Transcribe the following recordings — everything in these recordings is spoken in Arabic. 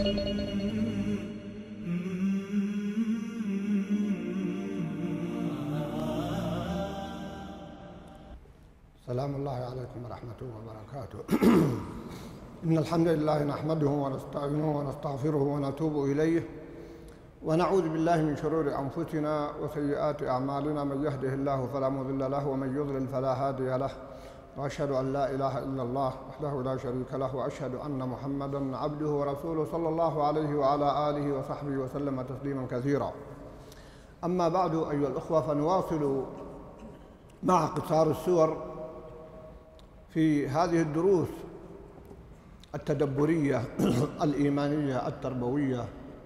سلام الله عليكم ورحمته وبركاته. إن الحمد لله نحمده ونستعينه ونستغفره ونتوب إليه ونعوذ بالله من شرور أنفسنا وسيئات أعمالنا. من يهده الله فلا مضل له ومن يضلل فلا هادي له، وأشهد أن لا إله إلا الله وحده لا شريك له، وأشهد أن محمدًا عبده ورسوله صلى الله عليه وعلى آله وصحبه وسلم تسليمًا كثيرا. أما بعد أيها الأخوة، فنواصل مع قصار السور في هذه الدروس التدبرية الإيمانية التربوية،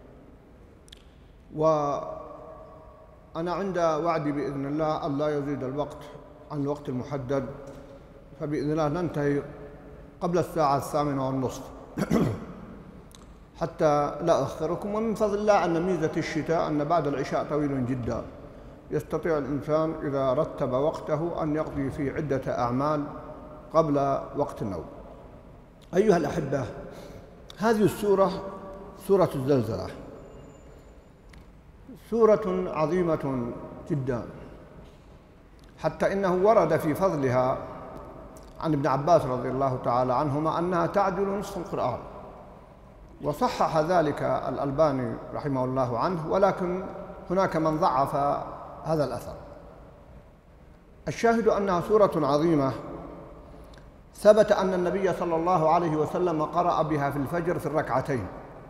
وأنا عند وعدي بإذن الله أن لا يزيد الوقت عن الوقت المحدد، فبإذن الله ننتهي قبل الساعة 8:30 حتى لا أخركم. ومن فضل الله أن ميزة الشتاء أن بعد العشاء طويل جدا، يستطيع الإنسان إذا رتب وقته أن يقضي فيه عدة أعمال قبل وقت النوم. أيها الأحبة، هذه السورة سورة الزلزلة، سورة عظيمة جدا، حتى إنه ورد في فضلها عن ابن عباس رضي الله تعالى عنهما أنها تعدل نصف القرآن، وصحح ذلك الألباني رحمه الله عنه، ولكن هناك من ضعف هذا الأثر. الشاهد أنها سورة عظيمة، ثبت أن النبي صلى الله عليه وسلم قرأ بها في الفجر في الركعتين،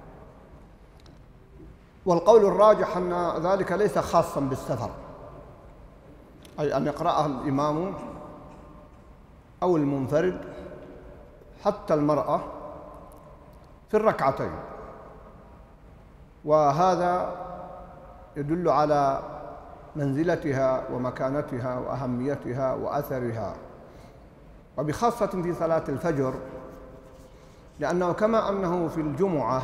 والقول الراجح أن ذلك ليس خاصا بالسفر، أي أن يقرأها الإمام أو المنفرد حتى المرأة في الركعتين، وهذا يدل على منزلتها ومكانتها وأهميتها وأثرها، وبخاصة في صلاة الفجر، لأنه كما أنه في الجمعة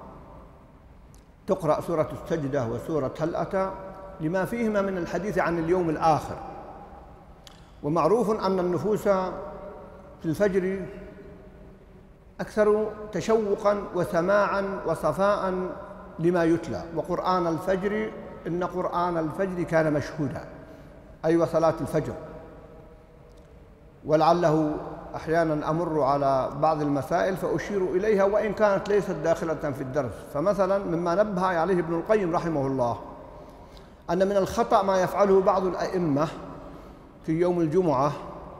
تقرأ سورة السجدة وسورة هل أتى لما فيهما من الحديث عن اليوم الآخر. ومعروف أن النفوس في الفجر أكثر تشوقاً وسماعاً وصفاءً لما يتلى، وقرآن الفجر إن قرآن الفجر كان مشهودا، أي وصلاة الفجر. ولعله أحياناً أمر على بعض المسائل فأشير إليها وإن كانت ليست داخلة في الدرس. فمثلاً مما نبه عليه ابن القيم رحمه الله أن من الخطأ ما يفعله بعض الأئمة في يوم الجمعة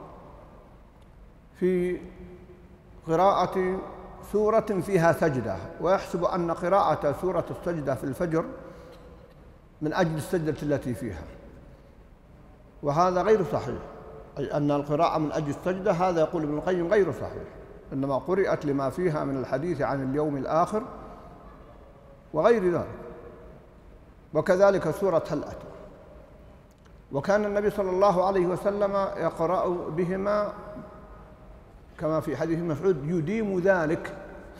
في قراءة سورة فيها سجدة، ويحسب أن قراءة سورة السجدة في الفجر من أجل السجدة التي فيها، وهذا غير صحيح، أي أن القراءة من أجل السجدة هذا يقول ابن القيم غير صحيح، إنما قرأت لما فيها من الحديث عن اليوم الآخر وغير ذلك. وكذلك سورة هل أتى، وكان النبي صلى الله عليه وسلم يقرأ بهما كما في حديث مسعود يديم ذلك.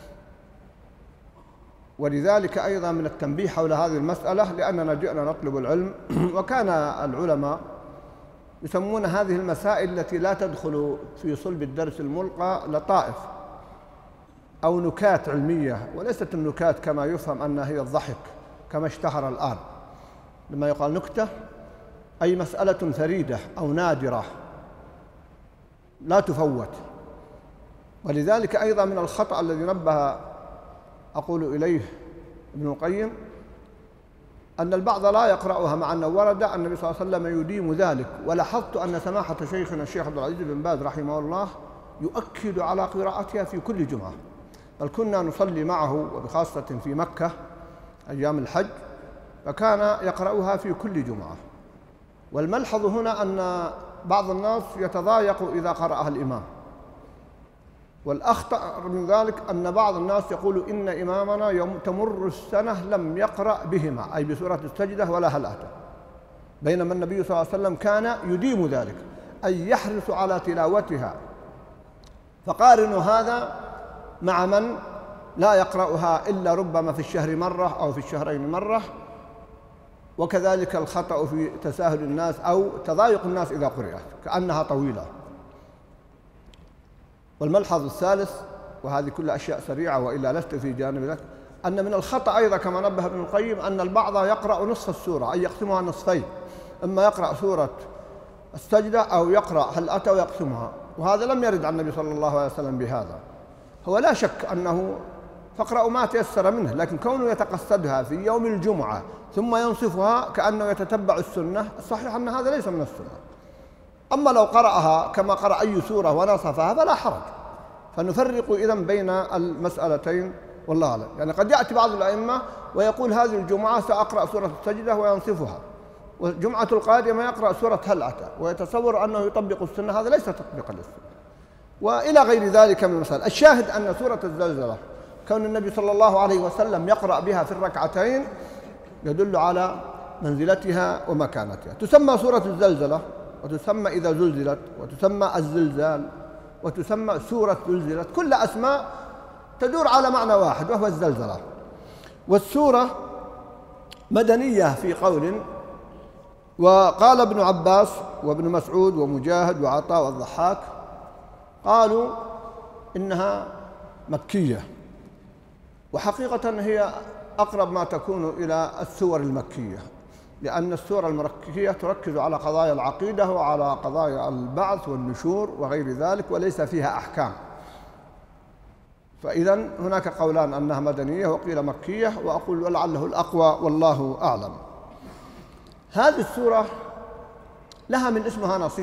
ولذلك أيضا من التنبيه حول هذه المسألة، لأننا جئنا نطلب العلم، وكان العلماء يسمون هذه المسائل التي لا تدخل في صلب الدرس الملقى لطائف أو نكات علمية، وليست النكات كما يفهم أنها هي الضحك كما اشتهر الآن. لما يقال نكتة أي مسألة فريدة أو نادرة لا تفوت. ولذلك أيضا من الخطأ الذي نبه أقول إليه ابن القيم أن البعض لا يقرأها، مع أنه ورد أن النبي صلى الله عليه وسلم يديم ذلك. ولاحظت أن سماحة شيخنا الشيخ عبد العزيز بن باز رحمه الله يؤكد على قراءتها في كل جمعة، بل كنا نصلي معه وبخاصة في مكة أيام الحج، فكان يقرأها في كل جمعة. والملحظ هنا أن بعض الناس يتضايق إذا قرأها الإمام، والأخطر من ذلك أن بعض الناس يقول إن إمامنا يوم تمر السنة لم يقرأ بهما، أي بسورة السجدة ولا هل أتى، بينما النبي صلى الله عليه وسلم كان يديم ذلك، أي يحرص على تلاوتها. فقارنوا هذا مع من لا يقرأها إلا ربما في الشهر مرة أو في الشهرين مرة. وكذلك الخطأ في تساهل الناس أو تضايق الناس إذا قرأت كأنها طويلة. والملحظ الثالث، وهذه كل أشياء سريعة وإلا لست في جانب ذلك، أن من الخطأ أيضا كما نبه ابن القيم أن البعض يقرأ نصف السورة، أي يقسمها نصفين، إما يقرأ سورة السجدة أو يقرأ هل أتى ويقسمها، وهذا لم يرد عن النبي صلى الله عليه وسلم بهذا. هو لا شك أنه فاقرأوا ما تيسر منه، لكن كونه يتقصدها في يوم الجمعة ثم ينصفها كأنه يتتبع السنة، الصحيح أن هذا ليس من السنة. أما لو قرأها كما قرأ أي سورة ونصفها فلا حرج، فنفرق إذن بين المسألتين والله أعلم. يعني قد يأتي بعض الأئمة ويقول هذه الجمعة سأقرأ سورة السجدة وينصفها، والجمعة القادمة يقرأ سورة هل أتى، ويتصور أنه يطبق السنة، هذا ليس تطبيقا للسنة. وإلى غير ذلك من المسائل. الشاهد أن سورة الزلزلة كون النبي صلى الله عليه وسلم يقرأ بها في الركعتين يدل على منزلتها ومكانتها. تسمى سورة الزلزلة، وتسمى إذا زلزلت، وتسمى الزلزال، وتسمى سورة زلزلت، كل أسماء تدور على معنى واحد وهو الزلزلة. والسورة مدنية في قول، وقال ابن عباس وابن مسعود ومجاهد وعطاء والضحاك قالوا إنها مكية، وحقيقة هي أقرب ما تكون إلى السور المكية، لأن السور المكية تركز على قضايا العقيدة وعلى قضايا البعث والنشور وغير ذلك، وليس فيها أحكام. فإذا هناك قولان أنها مدنية وقيل مكية، وأقول ولعله الأقوى والله أعلم. هذه السورة لها من اسمها نصيب،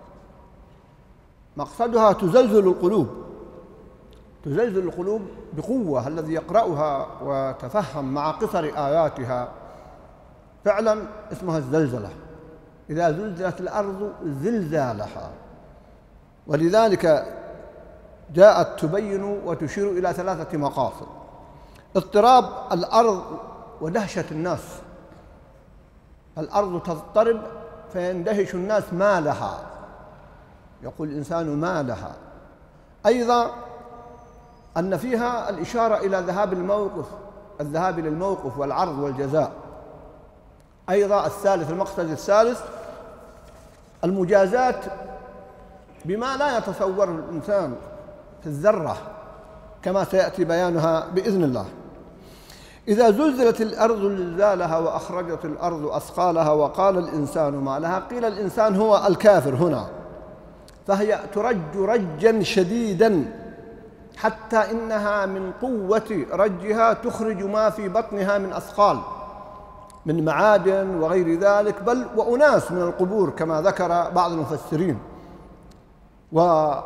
مقصدها تزلزل القلوب، تزلزل القلوب بقوة. الذي يقرأها وتفهم مع قصر آياتها فعلا اسمها الزلزلة، إذا زلزلت الأرض زلزالها. ولذلك جاءت تبين وتشير إلى ثلاثة مقاصد: اضطراب الأرض ودهشة الناس، الأرض تضطرب فيندهش الناس ما لها، يقول الإنسان ما لها. أيضا أن فيها الإشارة إلى ذهاب الموقف، الذهاب إلى الموقف والعرض والجزاء. أيضا الثالث، المقصد الثالث، المجازات بما لا يتصور الإنسان في الذرة، كما سيأتي بيانها بإذن الله. إذا زلزلت الأرض زلزالها وأخرجت الأرض أثقالها وقال الإنسان ما لها، قيل الإنسان هو الكافر هنا، فهي ترج رجا شديدا حتى إنها من قوة رجها تخرج ما في بطنها من أثقال، من معادن وغير ذلك، بل وأناس من القبور كما ذكر بعض المفسرين. وهذا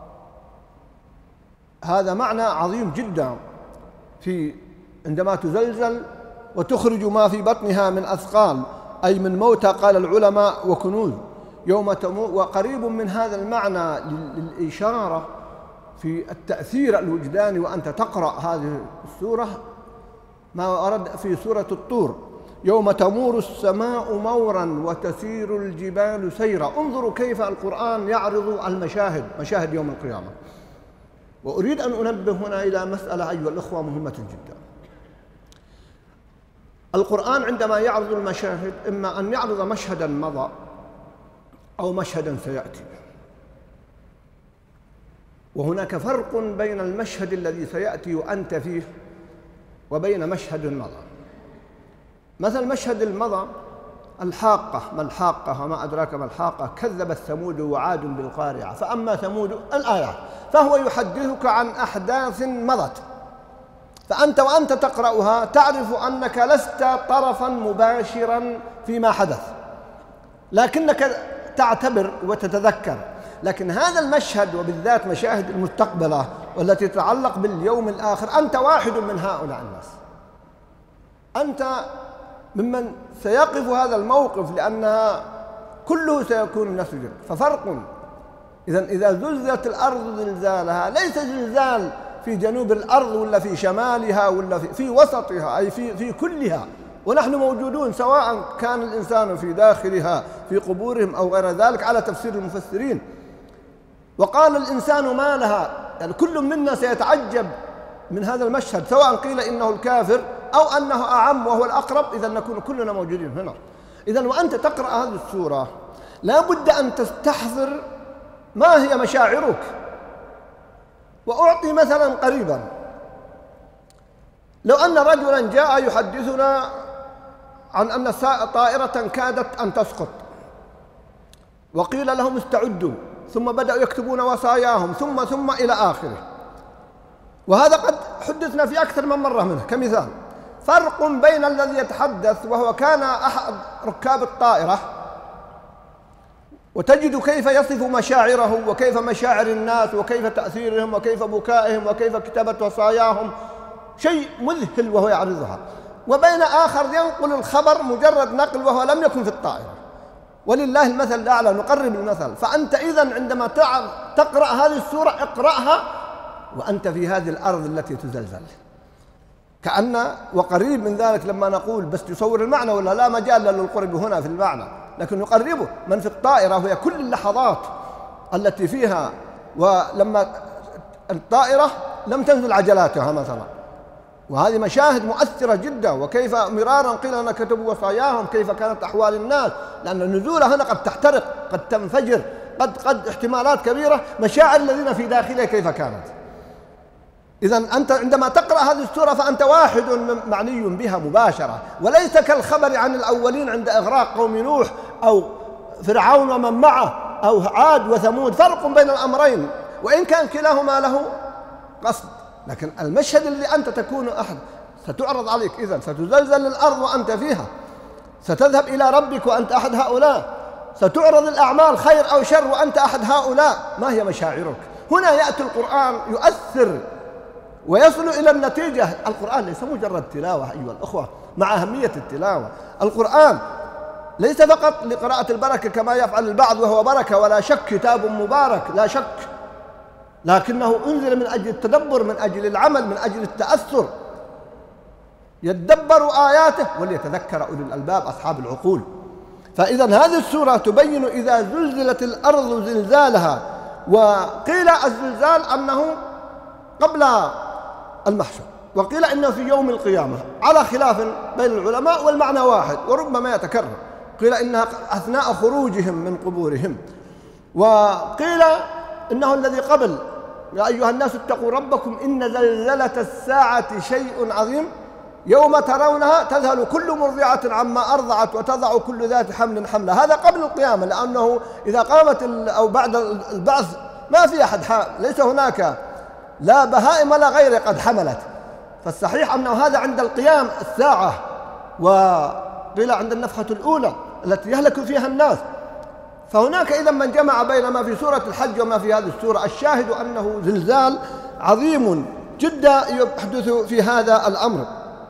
معنى عظيم جدا في عندما تزلزل وتخرج ما في بطنها من أثقال، أي من موتى قال العلماء وكنوز يوم تموت. وقريب من هذا المعنى للإشارة في التأثير الوجداني وأنت تقرأ هذه السورة ما ورد في سورة الطور: يوم تمور السماء مورا وتسير الجبال سيرا. انظروا كيف القرآن يعرض المشاهد، مشاهد يوم القيامة. وأريد أن أنبه هنا إلى مسألة أيها الأخوة مهمة جدا. القرآن عندما يعرض المشاهد إما أن يعرض مشهدا مضى أو مشهدا سيأتي، وهناك فرق بين المشهد الذي سيأتي وأنت فيه وبين مشهد مضى. مثل مشهد المضى الحاقة، ما الحاقة وما أدراك ما الحاقة، كذبت ثمود وعاد بالقارعة فأما ثمود الآيات، فهو يحدثك عن أحداث مضت، فأنت وأنت تقرأها تعرف أنك لست طرفا مباشرا فيما حدث، لكنك تعتبر وتتذكر. لكن هذا المشهد وبالذات مشاهد المستقبلة والتي تتعلق باليوم الآخر، أنت واحد من هؤلاء الناس، أنت ممن سيقف هذا الموقف، لأنها كله سيكون نسجا. ففرق. إذا زلزلت الأرض زلزالها ليس زلزال في جنوب الأرض ولا في شمالها ولا في وسطها، أي في كلها، ونحن موجودون سواء كان الإنسان في داخلها في قبورهم أو غير ذلك على تفسير المفسرين. وقال الإنسان ما لها، يعني كل منا سيتعجب من هذا المشهد، سواء قيل إنه الكافر أو أنه أعم وهو الأقرب، إذا نكون كلنا موجودين هنا. إذا وأنت تقرأ هذه السورة لا بد أن تستحضر ما هي مشاعرك. وأعطي مثلا قريبا، لو أن رجلا جاء يحدثنا عن أن طائرة كادت أن تسقط وقيل لهم استعدوا، ثم بدأوا يكتبون وصاياهم ثم إلى آخره، وهذا قد حدثنا في أكثر من مرة منه كمثال. فرق بين الذي يتحدث وهو كان أحد ركاب الطائرة وتجد كيف يصف مشاعره وكيف مشاعر الناس وكيف تأثيرهم وكيف بكائهم وكيف كتابة وصاياهم، شيء مذهل وهو يعرضها، وبين آخر ينقل الخبر مجرد نقل وهو لم يكن في الطائرة. ولله المثل الأعلى، نقرب المثل. فأنت إذن عندما تقرأ هذه السورة اقرأها وأنت في هذه الأرض التي تزلزل، كأن وقريب من ذلك لما نقول بس تصور المعنى، ولا لا مجال للقرب هنا في المعنى، لكن نقربه. من في الطائرة وهي كل اللحظات التي فيها، ولما الطائرة لم تنزل عجلاتها مثلا، وهذه مشاهد مؤثرة جدا، وكيف مرارا قيل أن كتبوا وصاياهم، كيف كانت أحوال الناس، لأن النزول هنا قد تحترق، قد تنفجر، قد احتمالات كبيرة، مشاعر الذين في داخلها كيف كانت. إذن أنت عندما تقرأ هذه السورة فأنت واحد معني بها مباشرة، وليس كالخبر عن الأولين عند إغراق قوم نوح أو فرعون ومن معه أو عاد وثمود. فرق بين الأمرين، وإن كان كلاهما له قصد، لكن المشهد اللي أنت تكون أحد ستعرض عليك، إذن ستزلزل الأرض وأنت فيها، ستذهب إلى ربك وأنت أحد هؤلاء، ستعرض الأعمال خير أو شر وأنت أحد هؤلاء. ما هي مشاعرك؟ هنا يأتي القرآن يؤثر ويصل إلى النتيجة. القرآن ليس مجرد تلاوة أيها الأخوة، مع أهمية التلاوة. القرآن ليس فقط لقراءة البركة كما يفعل البعض، وهو بركة ولا شك، كتاب مبارك لا شك، لكنه أنزل من أجل التدبر، من أجل العمل، من أجل التأثر، يتدبر آياته وليتذكر أولي الألباب أصحاب العقول. فإذا هذه السورة تبين إذا زلزلت الأرض زلزالها، وقيل الزلزال أنه قبل المحشر، وقيل إنه في يوم القيامة، على خلاف بين العلماء، والمعنى واحد وربما يتكرر. قيل إنها أثناء خروجهم من قبورهم، وقيل إنه الذي قبل يا أيها الناس اتقوا ربكم إن زلزلة الساعة شيء عظيم يوم ترونها تذهل كل مرضعة عما أرضعت وتضع كل ذات حمل حملها. هذا قبل القيامة، لأنه إذا قامت أو بعد البعث ما في أحد ليس هناك لا بهائم ولا غيره قد حملت، فالصحيح أنه هذا عند القيام الساعة، وقيل عند النفخة الأولى التي يهلك فيها الناس. فهناك إذا من جمع بين ما في سورة الحج وما في هذه السورة، الشاهد أنه زلزال عظيم جدا يحدث في هذا الأمر.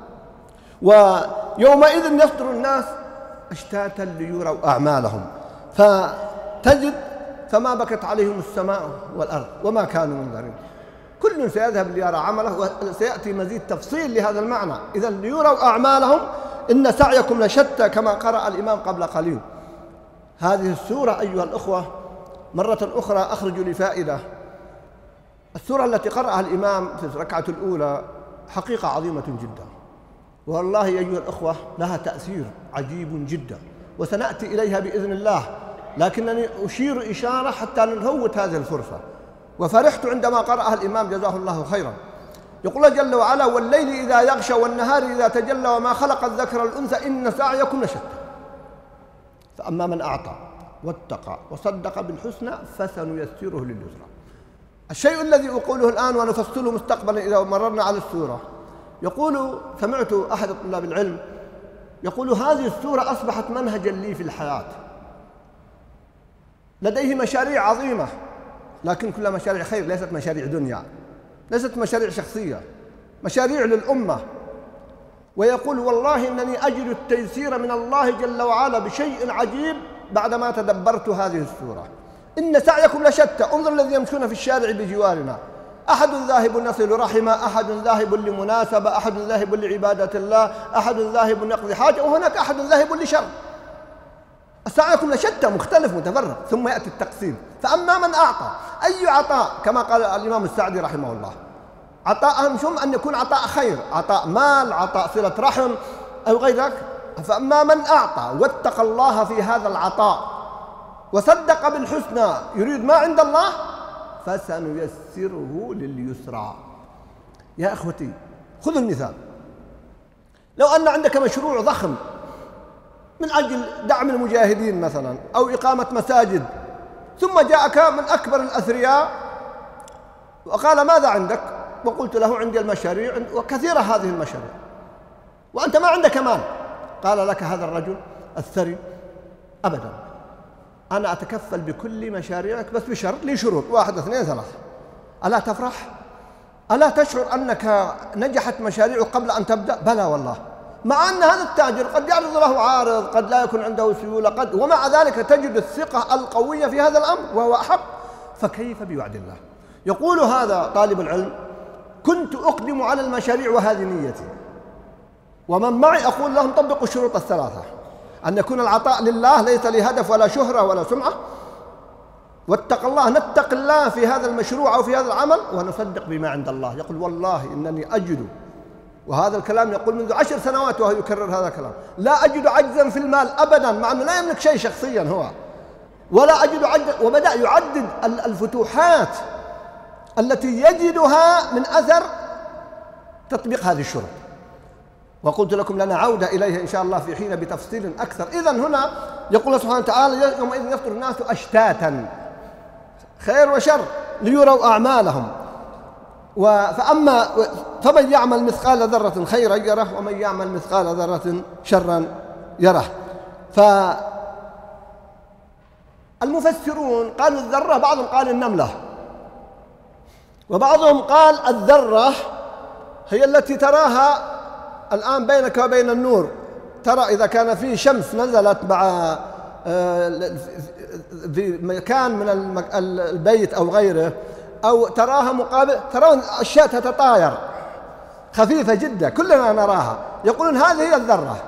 ويومئذ يصدر الناس أشتاتا ليروا أعمالهم، فتجد فما بكت عليهم السماء والأرض وما كانوا منذرين. كل سيذهب ليرى عمله، وسيأتي مزيد تفصيل لهذا المعنى. إذا ليروا أعمالهم إن سعيكم لشتى كما قرأ الإمام قبل قليل. هذه السورة أيها الأخوة مرة أخرى أخرج لفائدة. السورة التي قرأها الإمام في الركعة الأولى حقيقة عظيمة جدا، والله أيها الأخوة لها تأثير عجيب جدا، وسنأتي إليها بإذن الله، لكنني أشير إشارة حتى نفوت هذه الفرصة. وفرحت عندما قرأها الإمام جزاه الله خيرا. يقول جل وعلا: والليل إذا يغشى والنهار إذا تجلى وما خلق الذكر والأنثى إن سعيكم لشتى فأما من أعطى واتقى وصدق بالحسنى فسنيسره لليسرى. الشيء الذي أقوله الآن ونفصله مستقبلا إذا مررنا على السورة، يقول سمعت أحد طلاب العلم يقول: هذه السورة أصبحت منهجا لي في الحياة. لديه مشاريع عظيمة، لكن كلها مشاريع خير، ليست مشاريع دنيا، ليست مشاريع شخصية، مشاريع للأمة. ويقول: والله إنني أجد التيسير من الله جل وعلا بشيء عجيب بعدما تدبرت هذه السورة. إن سعيكم لشتى. انظر الذين يمشون في الشارع بجوارنا، أحد ذاهب يصل رحمه، أحد ذاهب لمناسبة، أحد ذاهب لعبادة الله، أحد ذاهب يقضي حاجة، وهناك أحد ذاهب لشر. سعيكم لشتى، مختلف متفرق. ثم يأتي التقسيم: فأما من أعطى. أي عطاء؟ كما قال الإمام السعدي رحمه الله: عطاء أهم أن يكون عطاء خير، عطاء مال، عطاء صلة رحم أو غير ذلك. فأما من أعطى واتقى الله في هذا العطاء وصدق بالحسنى، يريد ما عند الله، فسنيسره لليسرى. يا أخوتي خذوا المثال: لو أن عندك مشروع ضخم من أجل دعم المجاهدين مثلا أو إقامة مساجد، ثم جاءك من أكبر الأثرياء وقال ماذا عندك؟ وقلت له عندي المشاريع وكثيرة هذه المشاريع وأنت ما عندك مال. قال لك هذا الرجل الثري أبدا، أنا أتكفل بكل مشاريعك بس بشرط، لي شروط 1 2 3. ألا تفرح؟ ألا تشعر أنك نجحت مشاريعك قبل أن تبدأ؟ بلى والله. مع أن هذا التاجر قد يعرض له عارض، قد لا يكون عنده سيولة، ومع ذلك تجد الثقة القوية في هذا الأمر وهو أحق. فكيف بوعد الله؟ يقول هذا طالب العلم: كنت أقدم على المشاريع وهذه نيتي، ومن معي أقول لهم طبقوا الشروط الثلاثة: أن يكون العطاء لله ليس لهدف ولا شهرة ولا سمعة، واتق الله، نتق الله في هذا المشروع أو في هذا العمل، ونصدق بما عند الله. يقول والله إنني أجد، وهذا الكلام يقول منذ 10 سنوات وهو يكرر هذا الكلام، لا أجد عجزا في المال أبدا، مع أنه لا يملك شيء شخصيا هو، ولا أجد عجزا. وبدأ يعدد الفتوحات التي يجدها من أثر تطبيق هذه الشروط. وقلت لكم لنا عودة إليها إن شاء الله في حين بتفصيل أكثر. إذن هنا يقول الله سبحانه وتعالى: يومئذ يصدر الناس أشتاتا، خير وشر، ليروا أعمالهم. فمن يعمل مثقال ذرة خيرا يره، ومن يعمل مثقال ذرة شرا يره. فالمفسرون قالوا الذرة، بعضهم قال النملة، وبعضهم قال الذرة هي التي تراها الآن بينك وبين النور. ترى إذا كان في شمس نزلت مع في مكان من البيت أو غيره، أو تراها مقابل، ترون أشياء تتطاير خفيفة جدا كلنا نراها، يقولون هذه هي الذرة.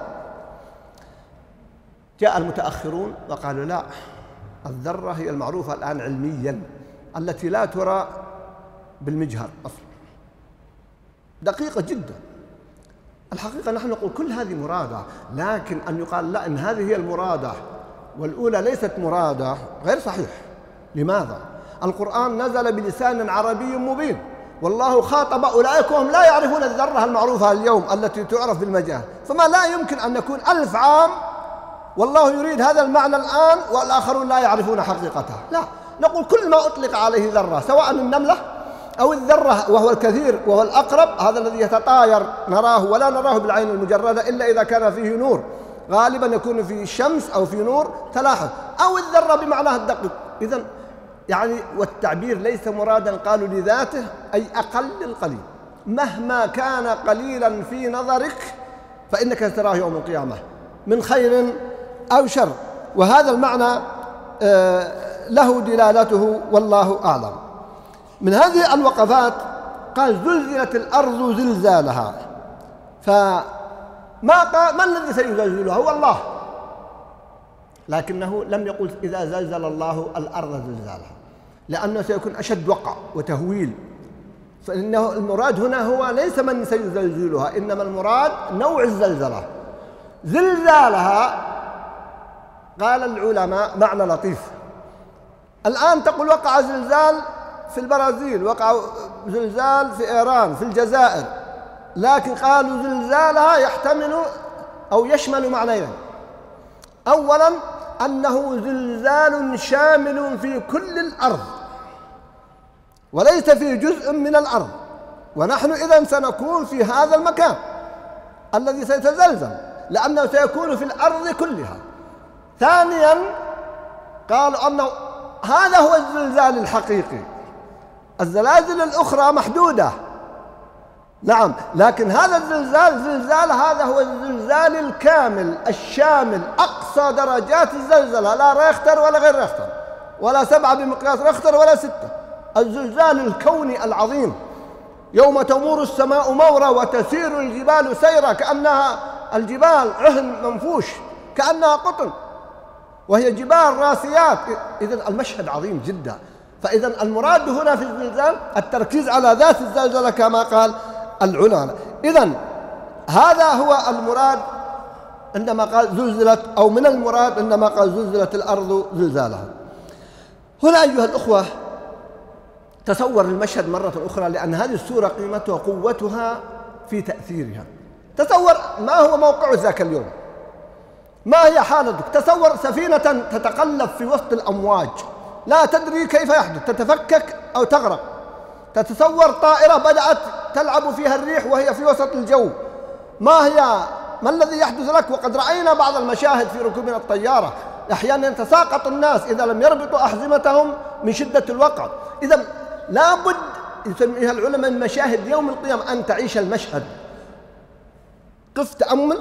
جاء المتأخرون وقالوا لا، الذرة هي المعروفة الآن علميا التي لا ترى بالمجهر أصلا، دقيقة جدا. الحقيقة نحن نقول كل هذه مرادة، لكن أن يقال لا إن هذه هي المرادة والأولى ليست مرادة غير صحيح. لماذا؟ القرآن نزل بلسان عربي مبين، والله خاطب أولئك وهم لا يعرفون الذرة المعروفة اليوم التي تعرف بالمجاز، فما لا يمكن أن نكون 1000 عام والله يريد هذا المعنى الآن والآخرون لا يعرفون حقيقته. لا، نقول كل ما أطلق عليه ذرة، سواء النملة أو الذرة وهو الكثير وهو الأقرب، هذا الذي يتطاير نراه ولا نراه بالعين المجردة إلا إذا كان فيه نور، غالبا يكون في شمس أو في نور تلاحظ، أو الذرة بمعناها الدقيق. إذن يعني والتعبير ليس مرادا قالوا لذاته، أي أقل القليل، مهما كان قليلا في نظرك فإنك ستراه يوم القيامة من خير أو شر. وهذا المعنى له دلالته والله أعلم. من هذه الوقفات قال: زلزلت الأرض زلزالها. ما الذي سيزلزلها؟ هو الله، لكنه لم يقل إذا زلزل الله الأرض زلزالها، لأنه سيكون أشد وقع وتهويل. فإنه المراد هنا هو ليس من سيزلزلها، إنما المراد نوع الزلزلة. زلزالها قال العلماء معنى لطيف. الآن تقول وقع زلزال في البرازيل، وقع زلزال في إيران، في الجزائر، لكن قالوا زلزالها يحتمل أو يشمل معنيين: أولاً أنه زلزال شامل في كل الأرض وليس في جزء من الأرض، ونحن إذن سنكون في هذا المكان الذي سيتزلزل، لأنه سيكون في الأرض كلها. ثانياً قالوا أنه هذا هو الزلزال الحقيقي، الزلازل الأخرى محدودة نعم، لكن هذا الزلزال هذا هو الزلزال الكامل الشامل، أقصى درجات الزلزلة، لا ريختر ولا غير ريختر ولا 7 بمقياس ريختر ولا 6، الزلزال الكوني العظيم. يوم تمور السماء مورا وتسير الجبال سيرا، كأنها الجبال عهن منفوش، كأنها قطن، وهي جبال راسيات. إذن المشهد عظيم جدا. فإذا المراد هنا في الزلزال التركيز على ذات الزلزلة كما قال العلماء. إذن هذا هو المراد عندما قال زلزلت، أو من المراد عندما قال زلزلت الأرض زلزالها. هنا أيها الأخوة تصور المشهد مرة أخرى، لأن هذه السورة قيمتها وقوتها في تأثيرها. تصور ما هو موقعه ذاك اليوم، ما هي حالتك. تصور سفينة تتقلب في وسط الأمواج، لا تدري كيف يحدث، تتفكك أو تغرق. تتصور طائرة بدأت تلعب فيها الريح وهي في وسط الجو، ما الذي يحدث لك؟ وقد رأينا بعض المشاهد في ركوبنا الطيارة، أحيانا يتساقط الناس إذا لم يربطوا أحزمتهم من شدة الوقع. إذا لابد، يسميها العلماء من مشاهد يوم القيامة، أن تعيش المشهد. قف تأمل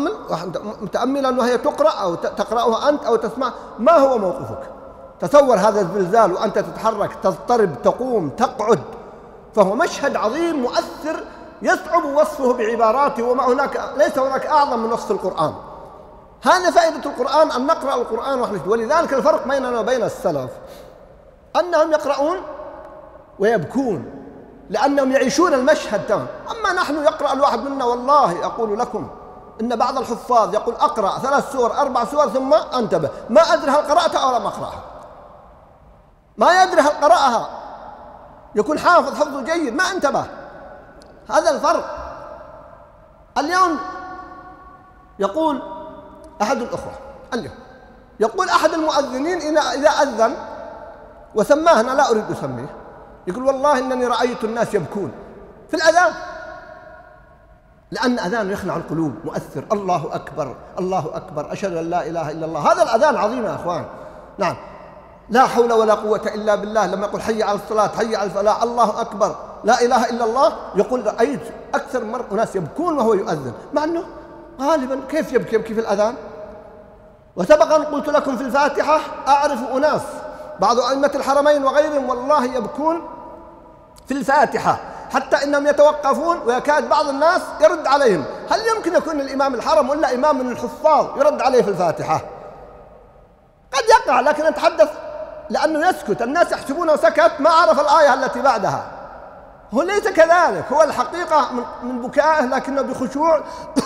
متأملا وهي تقرأ أو تقرأها أنت أو تسمع، ما هو موقفك؟ تصور هذا الزلزال وأنت تتحرك، تضطرب، تقوم، تقعد، فهو مشهد عظيم مؤثر يصعب وصفه بعبارات، ليس هناك أعظم من وصف القرآن. هذا فائدة القرآن، أن نقرأ القرآن ونحن. ولذلك الفرق بيننا وبين السلف أنهم يقرؤون ويبكون لأنهم يعيشون المشهد تماما. أما نحن يقرأ الواحد منا، والله أقول لكم إن بعض الحفاظ يقول أقرأ 3 سور 4 سور ثم أنتبه، ما أدري هل قرأتها أو لم أقرأها، ما يدري هل قرأها، يكون حافظ حفظه جيد ما انتبه. هذا الفرق. اليوم يقول أحد الأخوة، يقول أحد المؤذنين إذا أذن وسماه، أنا لا أريد أسميه، يقول والله إنني رأيت الناس يبكون في الأذان، لأن أذان يخنع القلوب، مؤثر. الله أكبر الله أكبر، أشهد أن لا إله إلا الله. هذا الأذان عظيم يا أخوان. نعم، لا حول ولا قوة إلا بالله. لما يقول حي على الصلاة، حي على الفلاح، الله أكبر، لا إله إلا الله، يقول رأيت أكثر مرة أناس يبكون وهو يؤذن، مع أنه غالبا كيف يبكي في الأذان. وسبقا قلت لكم في الفاتحة أعرف أناس بعض أئمة الحرمين وغيرهم والله يبكون في الفاتحة، حتى إنهم يتوقفون ويكاد بعض الناس يرد عليهم. هل يمكن يكون الإمام الحرم ولا إمام من الحفاظ يرد عليه في الفاتحة؟ قد يقع، لكن نتحدث لأنه يسكت، الناس يحسبونه سكت ما عرف الآية التي بعدها. هو ليس كذلك، هو الحقيقة من بكائه لكنه بخشوع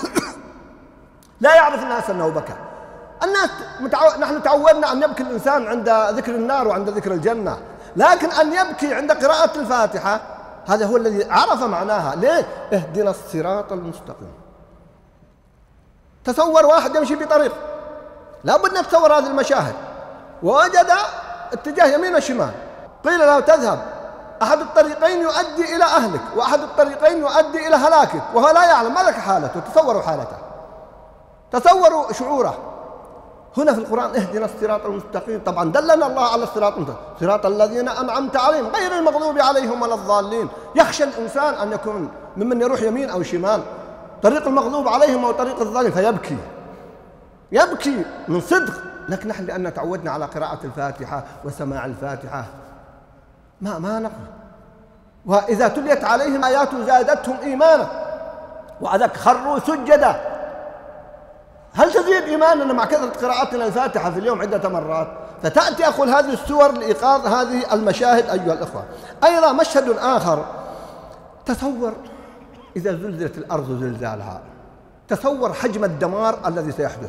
لا يعرف الناس أنه بكى. الناس نحن تعودنا أن يبكي الإنسان عند ذكر النار وعند ذكر الجنة، لكن أن يبكي عند قراءة الفاتحة هذا هو الذي عرف معناها. ليه؟ اهدنا الصراط المستقيم. تصور واحد يمشي بطريق، لابد نتصور هذه المشاهد، ووجد اتجاه يمين وشمال، قيل له تذهب، أحد الطريقين يؤدي إلى أهلك وأحد الطريقين يؤدي إلى هلاكك، وهو لا يعلم ما لك حالته. تصوروا حالته، تصوروا شعوره. هنا في القرآن اهدنا الصراط المستقيم، طبعا دلنا الله على الصراط المستقيم، صراط الذين أنعمت عليهم غير المغضوب عليهم ولا الضالين. يخشى الإنسان أن يكون ممن يروح يمين أو شمال، طريق المغضوب عليهم أو طريق الظالم، فيبكي، يبكي من صدق. لكن نحن لأننا تعودنا على قراءة الفاتحة وسماع الفاتحة ما نقرأ، وإذا تليت عليهم آيات زادتهم إيمانا وعذاك خروا سجدا. هل تزيد إيماننا مع كثرة قراءتنا الفاتحة في اليوم عدة مرات؟ فتأتي أقول هذه السور لإيقاظ هذه المشاهد أيها الأخوة. أيضا مشهد آخر، تصور إذا زلزلت الأرض زلزالها، تصور حجم الدمار الذي سيحدث،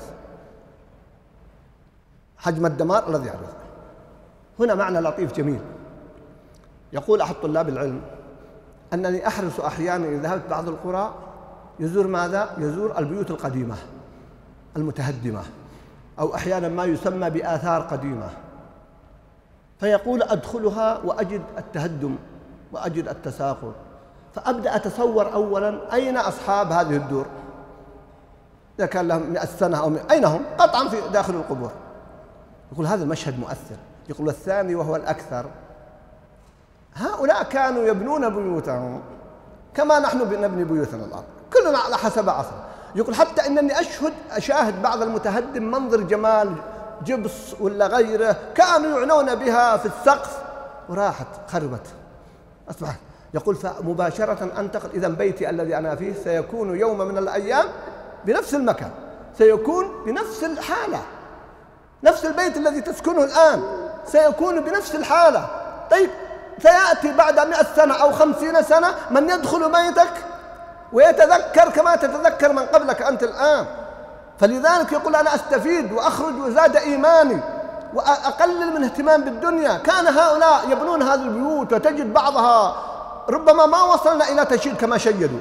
حجم الدمار الذي يحدث. هنا معنى لطيف جميل. يقول أحد طلاب العلم أنني أحرص أحيانا إذا ذهبت بعض القرى يزور ماذا؟ يزور البيوت القديمة المتهدمة، أو أحيانا ما يسمى بآثار قديمة، فيقول أدخلها وأجد التهدم وأجد التساقط، فأبدأ أتصور أولا أين أصحاب هذه الدور، إذا كان لهم 100 سنة أو أين هم؟ قطعا في داخل القبور. يقول هذا المشهد مؤثر. يقول الثاني وهو الأكثر، هؤلاء كانوا يبنون بيوتهم كما نحن نبني بيوتنا الآن، كلنا على حسب عصر. يقول حتى إنني أشاهد بعض المتهدم منظر جمال جبس ولا غيره، كانوا يعنون بها في السقف وراحت خربت أصبحت. يقول فمباشرة أنتقل، إذا بيتي الذي أنا فيه سيكون يوم من الأيام بنفس المكان، سيكون بنفس الحالة، نفس البيت الذي تسكنه الآن سيكون بنفس الحالة. طيب سيأتي بعد 100 سنة أو 50 سنة من يدخل بيتك ويتذكر كما تتذكر من قبلك أنت الآن. فلذلك يقول أنا أستفيد وأخرج وزاد إيماني وأقلل من اهتمام بالدنيا. كان هؤلاء يبنون هذه البيوت وتجد بعضها ربما ما وصلنا إلى تشييد كما شيدوا،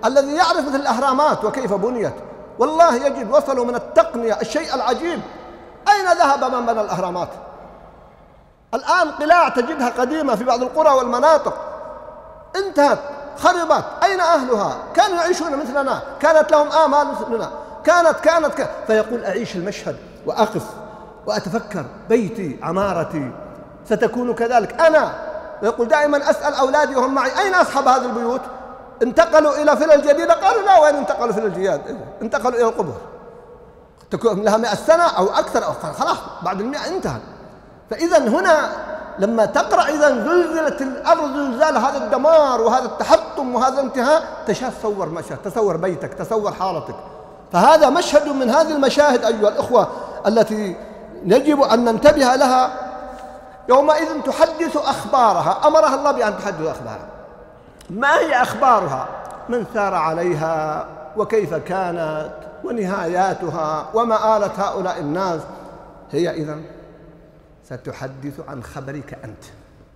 الذي يعرف مثل الأهرامات وكيف بنيت، والله يجد وصلوا من التقنية الشيء العجيب. أين ذهب من بنى الأهرامات؟ الآن قلاع تجدها قديمة في بعض القرى والمناطق انتهت، خربت. أين أهلها؟ كانوا يعيشون مثلنا، كانت لهم آمال مثلنا، كانت فيقول أعيش المشهد وأقف وأتفكر بيتي عمارتي ستكون كذلك أنا. ويقول دائما أسأل أولادي وهم معي أين أصحاب هذه البيوت؟ انتقلوا إلى فلل جديدة؟ قالوا لا. وين انتقلوا فلل جديد؟ انتقلوا إلى القبور، تكون لها 100 سنة أو أكثر، أو خلاص بعد 100 انتهت. فإذا هنا لما تقرأ إذا زلزلت الأرض زلزال، هذا الدمار وهذا التحطم وهذا الانتهاء، تصور مشهد، تصور بيتك، تصور حالتك. فهذا مشهد من هذه المشاهد أيها الأخوة التي يجب أن ننتبه لها. يومئذ تحدث أخبارها، أمرها الله بأن تحدث أخبارها. ما هي أخبارها؟ من سار عليها وكيف كانت ونهاياتها ومآلة هؤلاء الناس. هي إذن ستحدث عن خبرك أنت،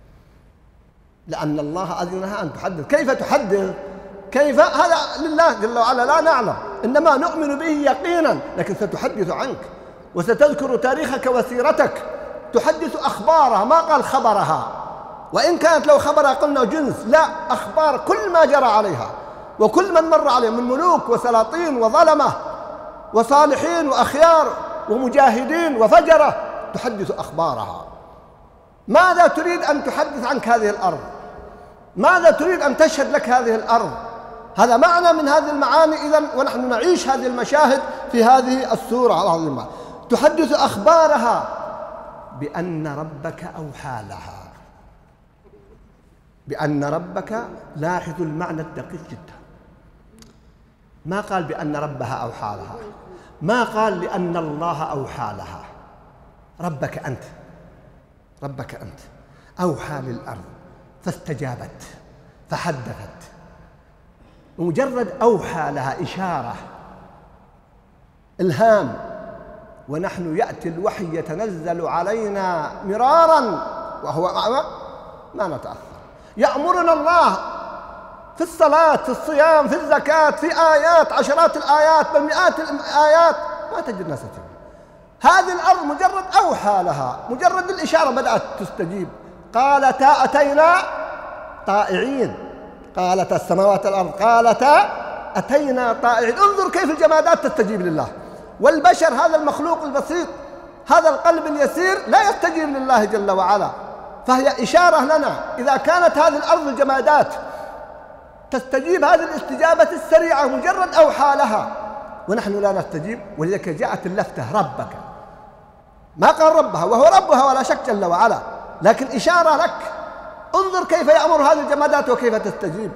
لأن الله أذن لها أن تحدث. كيف تحدث؟ كيف؟ هذا لله جل وعلا لا نعلم، إنما نؤمن به يقينا، لكن ستحدث عنك وستذكر تاريخك وسيرتك، تحدث أخبارها. ما قال خبرها، وإن كانت لو خبرها قلنا جنس، لا، أخبار كل ما جرى عليها وكل من مر عليه من ملوك وسلاطين وظلمة وصالحين وأخيار ومجاهدين وفجرة، تحدث أخبارها. ماذا تريد أن تحدث عنك هذه الأرض؟ ماذا تريد أن تشهد لك هذه الأرض؟ هذا معنى من هذه المعاني إذن، ونحن نعيش هذه المشاهد في هذه السورة العظيمة. تحدث أخبارها بأن ربك أوحى لها. بأن ربك، لاحظوا المعنى الدقيق جدا، ما قال بأن ربها أوحى لها، ما قال لأن الله أوحى لها. ربك أنت، ربك أنت أوحى للأرض فاستجابت فحدثت. مجرد أوحى لها إشارة، إلهام. ونحن يأتي الوحي يتنزل علينا مرارا وهو أعمى ما نتأثر. يأمرنا الله في الصلاة، في الصيام، في الزكاة، في آيات، عشرات الآيات، بل مئات الآيات، ما تجد ناس تجيب. هذه الأرض مجرد أوحى لها، مجرد الإشارة بدأت تستجيب. قالتا أتينا طائعين، قالتا السماوات والأرض قالتا أتينا طائعين. انظر كيف الجمادات تستجيب لله، والبشر هذا المخلوق البسيط، هذا القلب اليسير لا يستجيب لله جل وعلا. فهي إشارة لنا، إذا كانت هذه الأرض الجمادات تستجيب هذه الاستجابة السريعة مجرد أوحى لها، ونحن لا نستجيب. ولذلك جاءت اللفتة ربك، ما قال ربها وهو ربها ولا شك جل وعلا، لكن إشارة لك. انظر كيف يأمر هذه الجمادات وكيف تستجيب.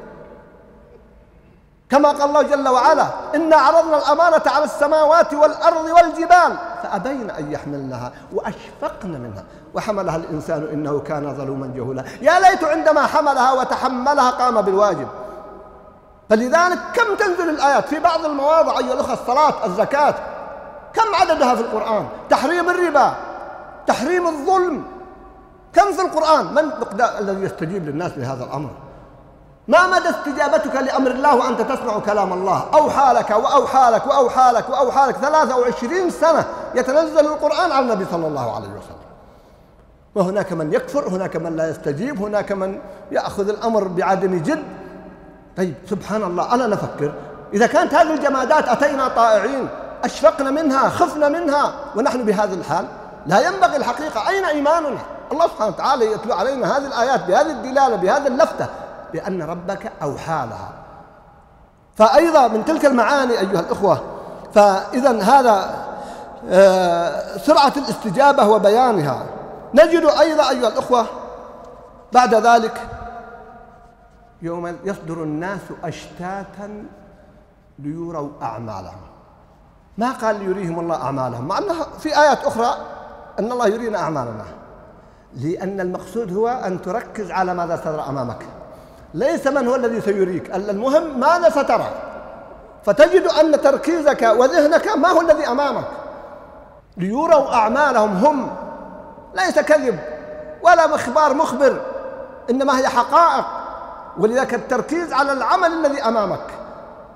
كما قال الله جل وعلا إنا عرضنا الأمانة على السماوات والأرض والجبال فأبين أن يحملنها وأشفقن منها وحملها الإنسان إنه كان ظلوما جهولا. يا ليت عندما حملها وتحملها قام بالواجب. فلذلك كم تنزل الآيات في بعض المواضع أيها الأخوة، الصلاة، الزكاة، كم عددها في القرآن؟ تحريم الربا، تحريم الظلم، كم في القرآن؟ من مقدار الذي يستجيب للناس لهذا الأمر؟ ما مدى استجابتك لأمر الله وأنت تسمع كلام الله؟ أوحى لك وأوحى لك وأوحى لك وأوحى لك. 23 سنة يتنزل القرآن على النبي صلى الله عليه وسلم. وهناك من يكفر، هناك من لا يستجيب، هناك من يأخذ الأمر بعدم جد. طيب سبحان الله، ألا نفكر إذا كانت هذه الجمادات أتينا طائعين، أشفقنا منها، خفنا منها، ونحن بهذا الحال، لا ينبغي الحقيقة. أين إيماننا؟ الله سبحانه وتعالى يتلو علينا هذه الآيات بهذه الدلالة، بهذا اللفتة، بأن ربك أوحى لها. فأيضا من تلك المعاني أيها الأخوة، فإذا هذا سرعة الاستجابة وبيانها. نجد أيضا أيها الأخوة بعد ذلك يوم يصدر الناس أشتاتا ليروا أعمالهم. ما قال ليريهم الله أعمالهم، مع أنها في آيات أخرى أن الله يرينا أعمالنا، لأن المقصود هو أن تركز على ماذا صدر أمامك، ليس من هو الذي سيريك. المهم ماذا سترى، فتجد أن تركيزك وذهنك ما هو الذي أمامك. ليروا أعمالهم هم، ليس كذب ولا إخبار مخبر، إنما هي حقائق. ولذلك التركيز على العمل الذي أمامك.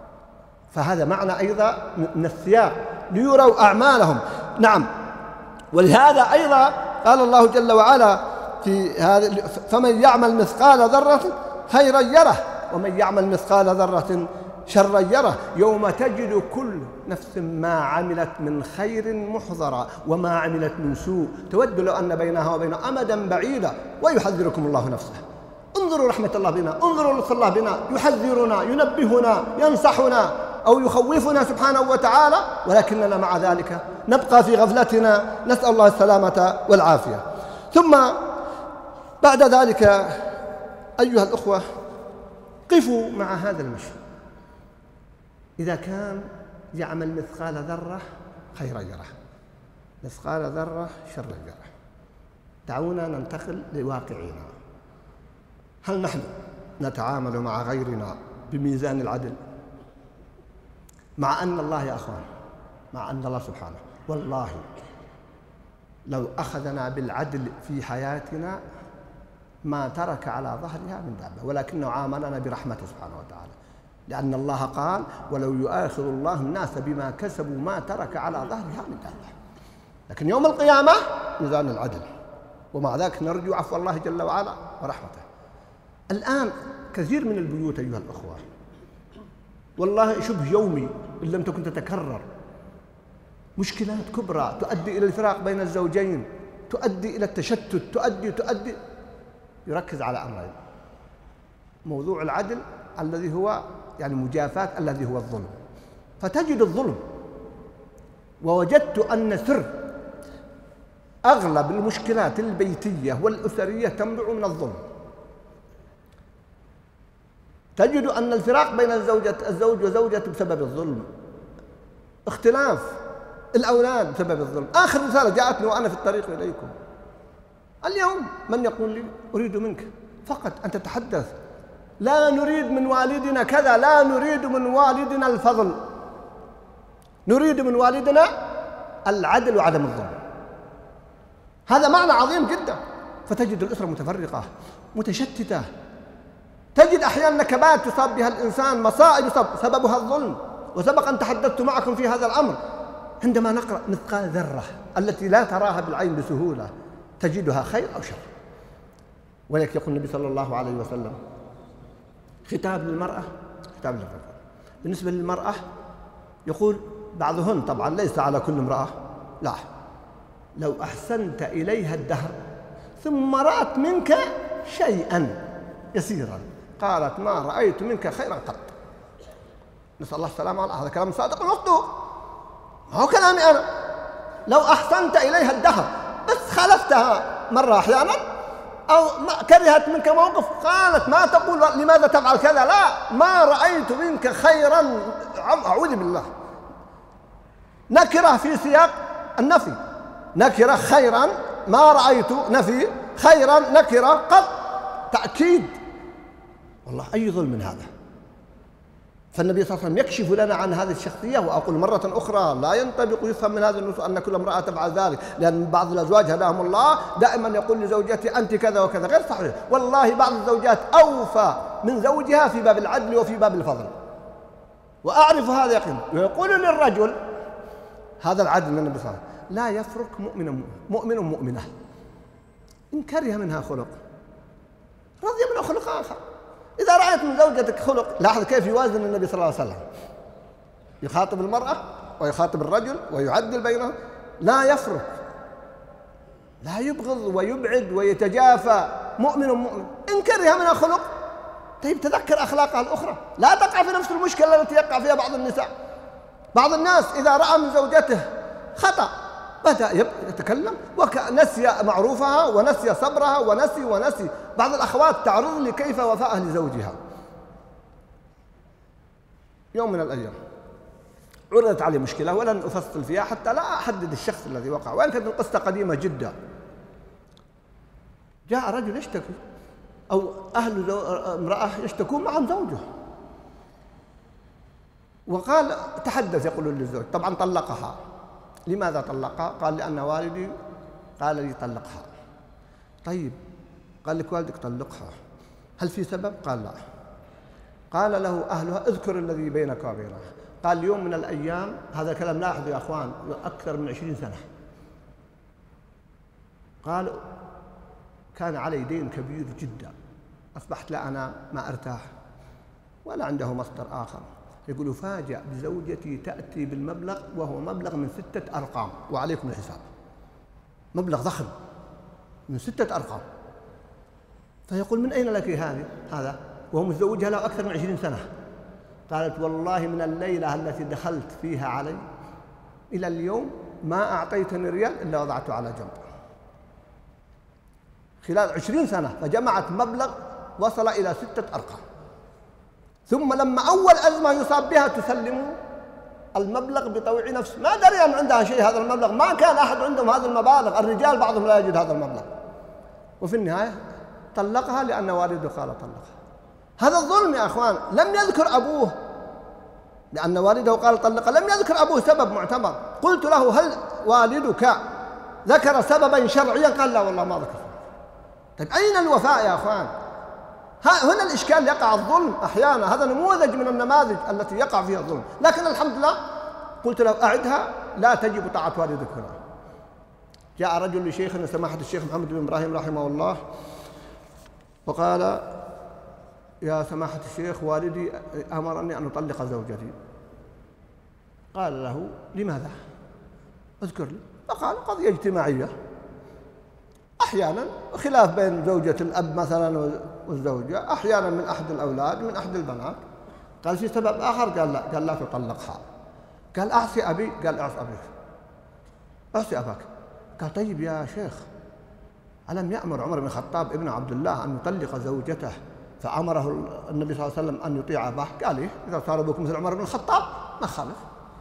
فهذا معنى أيضا من السياق ليروا أعمالهم. نعم، ولهذا أيضا قال الله جل وعلا في هذا: فمن يعمل مثقال ذرة خيرا يره ومن يعمل مثقال ذرة شرا يره يوم تجد كل نفس ما عملت من خير محضرا وما عملت من سوء تود لو أن بينها وبينه أمدا بعيدا ويحذركم الله نفسه. انظروا رحمة الله بنا، انظروا لطف الله بنا، يحذرنا، ينبهنا، ينصحنا أو يخوفنا سبحانه وتعالى، ولكننا مع ذلك نبقى في غفلتنا، نسأل الله السلامة والعافية. ثم بعد ذلك أيها الأخوة، قفوا مع هذا المشي. إذا كان يعمل مثقال ذرة خيرا يره، مثقال ذرة شرا يره. دعونا ننتقل لواقعنا. هل نحن نتعامل مع غيرنا بميزان العدل؟ مع أن الله يا أخوان، مع أن الله سبحانه والله لو أخذنا بالعدل في حياتنا ما ترك على ظهرها من دابة، ولكنه عاملنا برحمته سبحانه وتعالى، لأن الله قال: ولو يؤاخذ الله الناس بما كسبوا ما ترك على ظهرها من دابة. لكن يوم القيامة ميزان العدل، ومع ذلك نرجو عفو الله جل وعلا ورحمته. الآن كثير من البيوت أيها الأخوة والله شبه يومي إن لم تكن تتكرر مشكلات كبرى تؤدي إلى الفراق بين الزوجين، تؤدي إلى التشتت، تؤدي يركز على أمرين: موضوع العدل الذي هو يعني مجافاة الذي هو الظلم. فتجد الظلم، ووجدت أن سر أغلب المشكلات البيتية والأسرية تنبع من الظلم. تجد أن الفراق بين الزوج وزوجته بسبب الظلم، اختلاف الأولاد بسبب الظلم. آخر رسالة جاءتني وأنا في الطريق إليكم اليوم: من يقول لي أريد منك فقط أن تتحدث، لا نريد من والدنا كذا، لا نريد من والدنا الفضل، نريد من والدنا العدل وعدم الظلم. هذا معنى عظيم جدا. فتجد الأسرة متفرقة متشتتة، تجد أحيانا نكبات يصاب بها الإنسان، مصائب يصاب سببها الظلم. وسبق أن تحدثت معكم في هذا الأمر. عندما نقرأ مثقال ذرة التي لا تراها بالعين بسهولة تجدها خير أو شر. ولذلك يقول النبي صلى الله عليه وسلم: خطاب للمرأة خطاب للرجل. بالنسبة للمرأة يقول بعضهن، طبعا ليس على كل امرأة، لا: لو أحسنت إليها الدهر ثم رأت منك شيئا يسيرا قالت ما رأيت منك خيرا قط. نسأل الله السلامة. هذا كلام صادق مصدوق، ما هو كلامي أنا. لو أحسنت إليها الدهر بس خالفتها مرة أحيانا أو كرهت منك موقف قالت ما تقول لماذا تفعل كذا، لا، ما رأيت منك خيرا، أعوذ بالله. نكرة في سياق النفي، نكرة خيرا، ما رأيت نفي، خيرا نكرة قط تأكيد. والله أي ظلم من هذا. فالنبي صلى الله عليه وسلم يكشف لنا عن هذه الشخصية. وأقول مرة أخرى لا ينطبق يفهم من هذا النصوص أن كل امرأة تفعل ذلك، لأن بعض الأزواج هداهم الله دائما يقول لزوجته أنت كذا وكذا، غير صحيح. والله بعض الزوجات أوفى من زوجها في باب العدل وفي باب الفضل، وأعرف هذا يقين. ويقول للرجل هذا العدل من النبي صلى الله عليه وسلم: لا يفرق مؤمن مؤمنة إن كره منها خلق رضي منه خلق آخر. إذا رأيت من زوجتك خلق، لاحظ كيف يوازن النبي صلى الله عليه وسلم، يخاطب المرأة ويخاطب الرجل ويعدل بينهم. لا يفرق، لا يبغض ويبعد ويتجافى مؤمن إن كره منها خلق. طيب تذكر أخلاقها الأخرى، لا تقع في نفس المشكلة التي يقع فيها بعض النساء. بعض الناس إذا رأى من زوجته خطأ بدأ يتكلم ونسي معروفها ونسي صبرها ونسي. بعض الأخوات تعرض لي كيف وفاءها لزوجها. يوم من الأيام عرضت علي مشكلة ولن أفصل فيها حتى لا أحدد الشخص الذي وقع، وإن كانت القصة قديمة جدا. جاء رجل يشتكي أو أهل امرأة يشتكون مع زوجه، وقال تحدث يقول للزوج، طبعا طلقها. لماذا طلقها؟ قال لأن والدي قال لي طلقها. طيب قال لك والدك طلقها، هل في سبب؟ قال لا. قال له أهلها اذكر الذي بينك وبينها. قال يوم من الأيام، هذا كلام لاحظ يا أخوان أكثر من 20 سنة، قال كان علي دين كبير جدا، أصبحت لا أنا ما أرتاح ولا عنده مصدر آخر. يقول فاجأ بزوجتي تأتي بالمبلغ وهو مبلغ من 6 أرقام، وعليكم الحساب، مبلغ ضخم من 6 أرقام. فيقول من أين لك هذا وهو متزوجها له أكثر من 20 سنة. قالت والله من الليلة التي دخلت فيها علي إلى اليوم ما أعطيتني ريال إلا وضعته على جنب، خلال 20 سنة. فجمعت مبلغ وصل إلى 6 أرقام، ثم لما أول أزمة يصاب بها تسلم المبلغ بطوع نفس، ما دري أن عندها شيء هذا المبلغ، ما كان أحد عندهم هذا المبالغ، الرجال بعضهم لا يجد هذا المبلغ. وفي النهاية طلقها لأن والده قال طلقها. هذا الظلم يا أخوان. لم يذكر أبوه لأن والده قال طلقها، لم يذكر أبوه سبب معتبر. قلت له هل والدك ذكر سببا شرعيا؟ قال لا والله ما ذكر. طيب أين الوفاء يا أخوان؟ هنا الإشكال، يقع الظلم أحيانا، هذا نموذج من النماذج التي يقع فيها الظلم. لكن الحمد لله قلت له أعدها، لا تجب طاعة والدك هنا. جاء رجل لشيخنا سماحة الشيخ محمد بن إبراهيم رحمه الله وقال يا سماحة الشيخ والدي أمرني أن أطلق زوجتي. قال له لماذا؟ اذكر لي. فقال قضية اجتماعية، أحيانا خلاف بين زوجة الأب مثلا والزوجة، أحيانا من أحد الأولاد من أحد البنات. قال في سبب آخر؟ قال لا. قال لا تطلقها. قال أعصي أبي؟ قال أعصي أبيك، أعصي أباك. قال طيب يا شيخ ألم يأمر عمر بن الخطاب ابن عبد الله أن يطلق زوجته فأمره النبي صلى الله عليه وسلم أن يطيع أباه؟ قال إيه، إذا صار أبوك مثل عمر بن الخطاب ما خالف،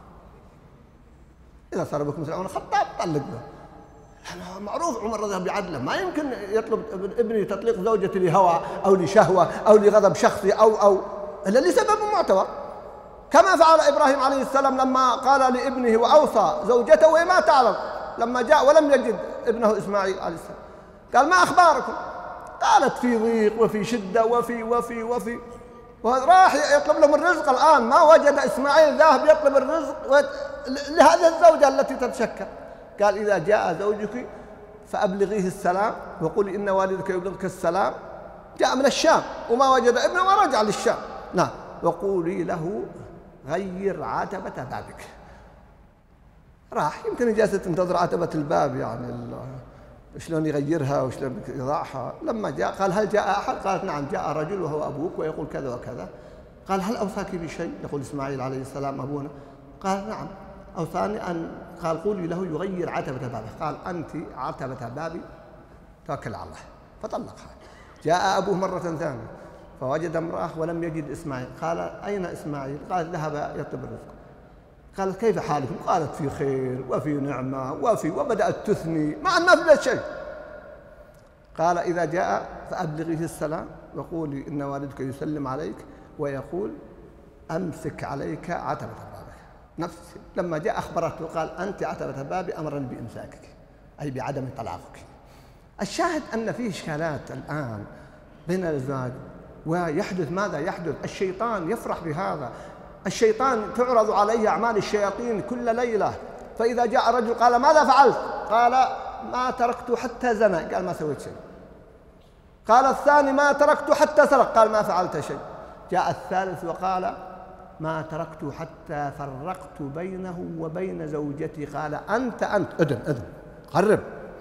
إذا صار أبوك مثل عمر بن الخطاب طلق له. معروف عمر رضي الله بعدله، ما يمكن يطلب ابني تطليق زوجتي لهوى أو لشهوة أو لغضب شخصي أو إلا لسبب معتبر، كما فعل إبراهيم عليه السلام لما قال لابنه وأوصى زوجته وهي ما تعلم، لما جاء ولم يجد ابنه إسماعيل عليه السلام قال ما أخباركم؟ قالت في ضيق وفي شدة وفي وراح يطلب لهم الرزق. الآن ما وجد إسماعيل، ذاهب يطلب الرزق لهذه الزوجة التي تتشكى. قال إذا جاء زوجك فأبلغيه السلام وقولي إن والدك يبلغك السلام، جاء من الشام وما وجد ابنه ورجع للشام، نعم، وقولي له غير عتبة بابك. راح يمكن جالسة تنتظر عتبة الباب، يعني شلون يغيرها وشلون يضعها. لما جاء قال هل جاء أحد؟ قالت نعم جاء رجل وهو أبوك ويقول كذا وكذا. قال هل أوصاك بشيء؟ يقول إسماعيل عليه السلام أبونا. قال نعم أوصاني أن، قال قولي له يغير عتبة بابه. قال أنت عتبة بابي، توكل على الله. فطلقها. جاء أبوه مرة ثانية فوجد امرأة ولم يجد إسماعيل. قال أين إسماعيل؟ قال ذهب يطلب الرزق. قالت كيف حالكم؟ قالت في خير وفي نعمة وبدأت تثني ما في شيء. قال إذا جاء فأبلغيه السلام وقولي إن والدك يسلم عليك ويقول أمسك عليك عتبة بابك. نفسي لما جاء أخبرته قال أنت عتبة بابي، أمرني بإمساكك أي بعدم طلاقك. الشاهد أن فيه إشكالات الآن بين الأزواج، ويحدث ماذا يحدث؟ الشيطان يفرح بهذا. الشيطان تعرض عليه أعمال الشياطين كل ليلة. فإذا جاء رجل قال ماذا فعلت؟ قال ما تركت حتى زنى، قال ما سويت شيء. قال الثاني ما تركت حتى سرق، قال ما فعلت شيء. جاء الثالث وقال ما تركت حتى فرقت بينه وبين زوجتي. قال أنت أذن قرب.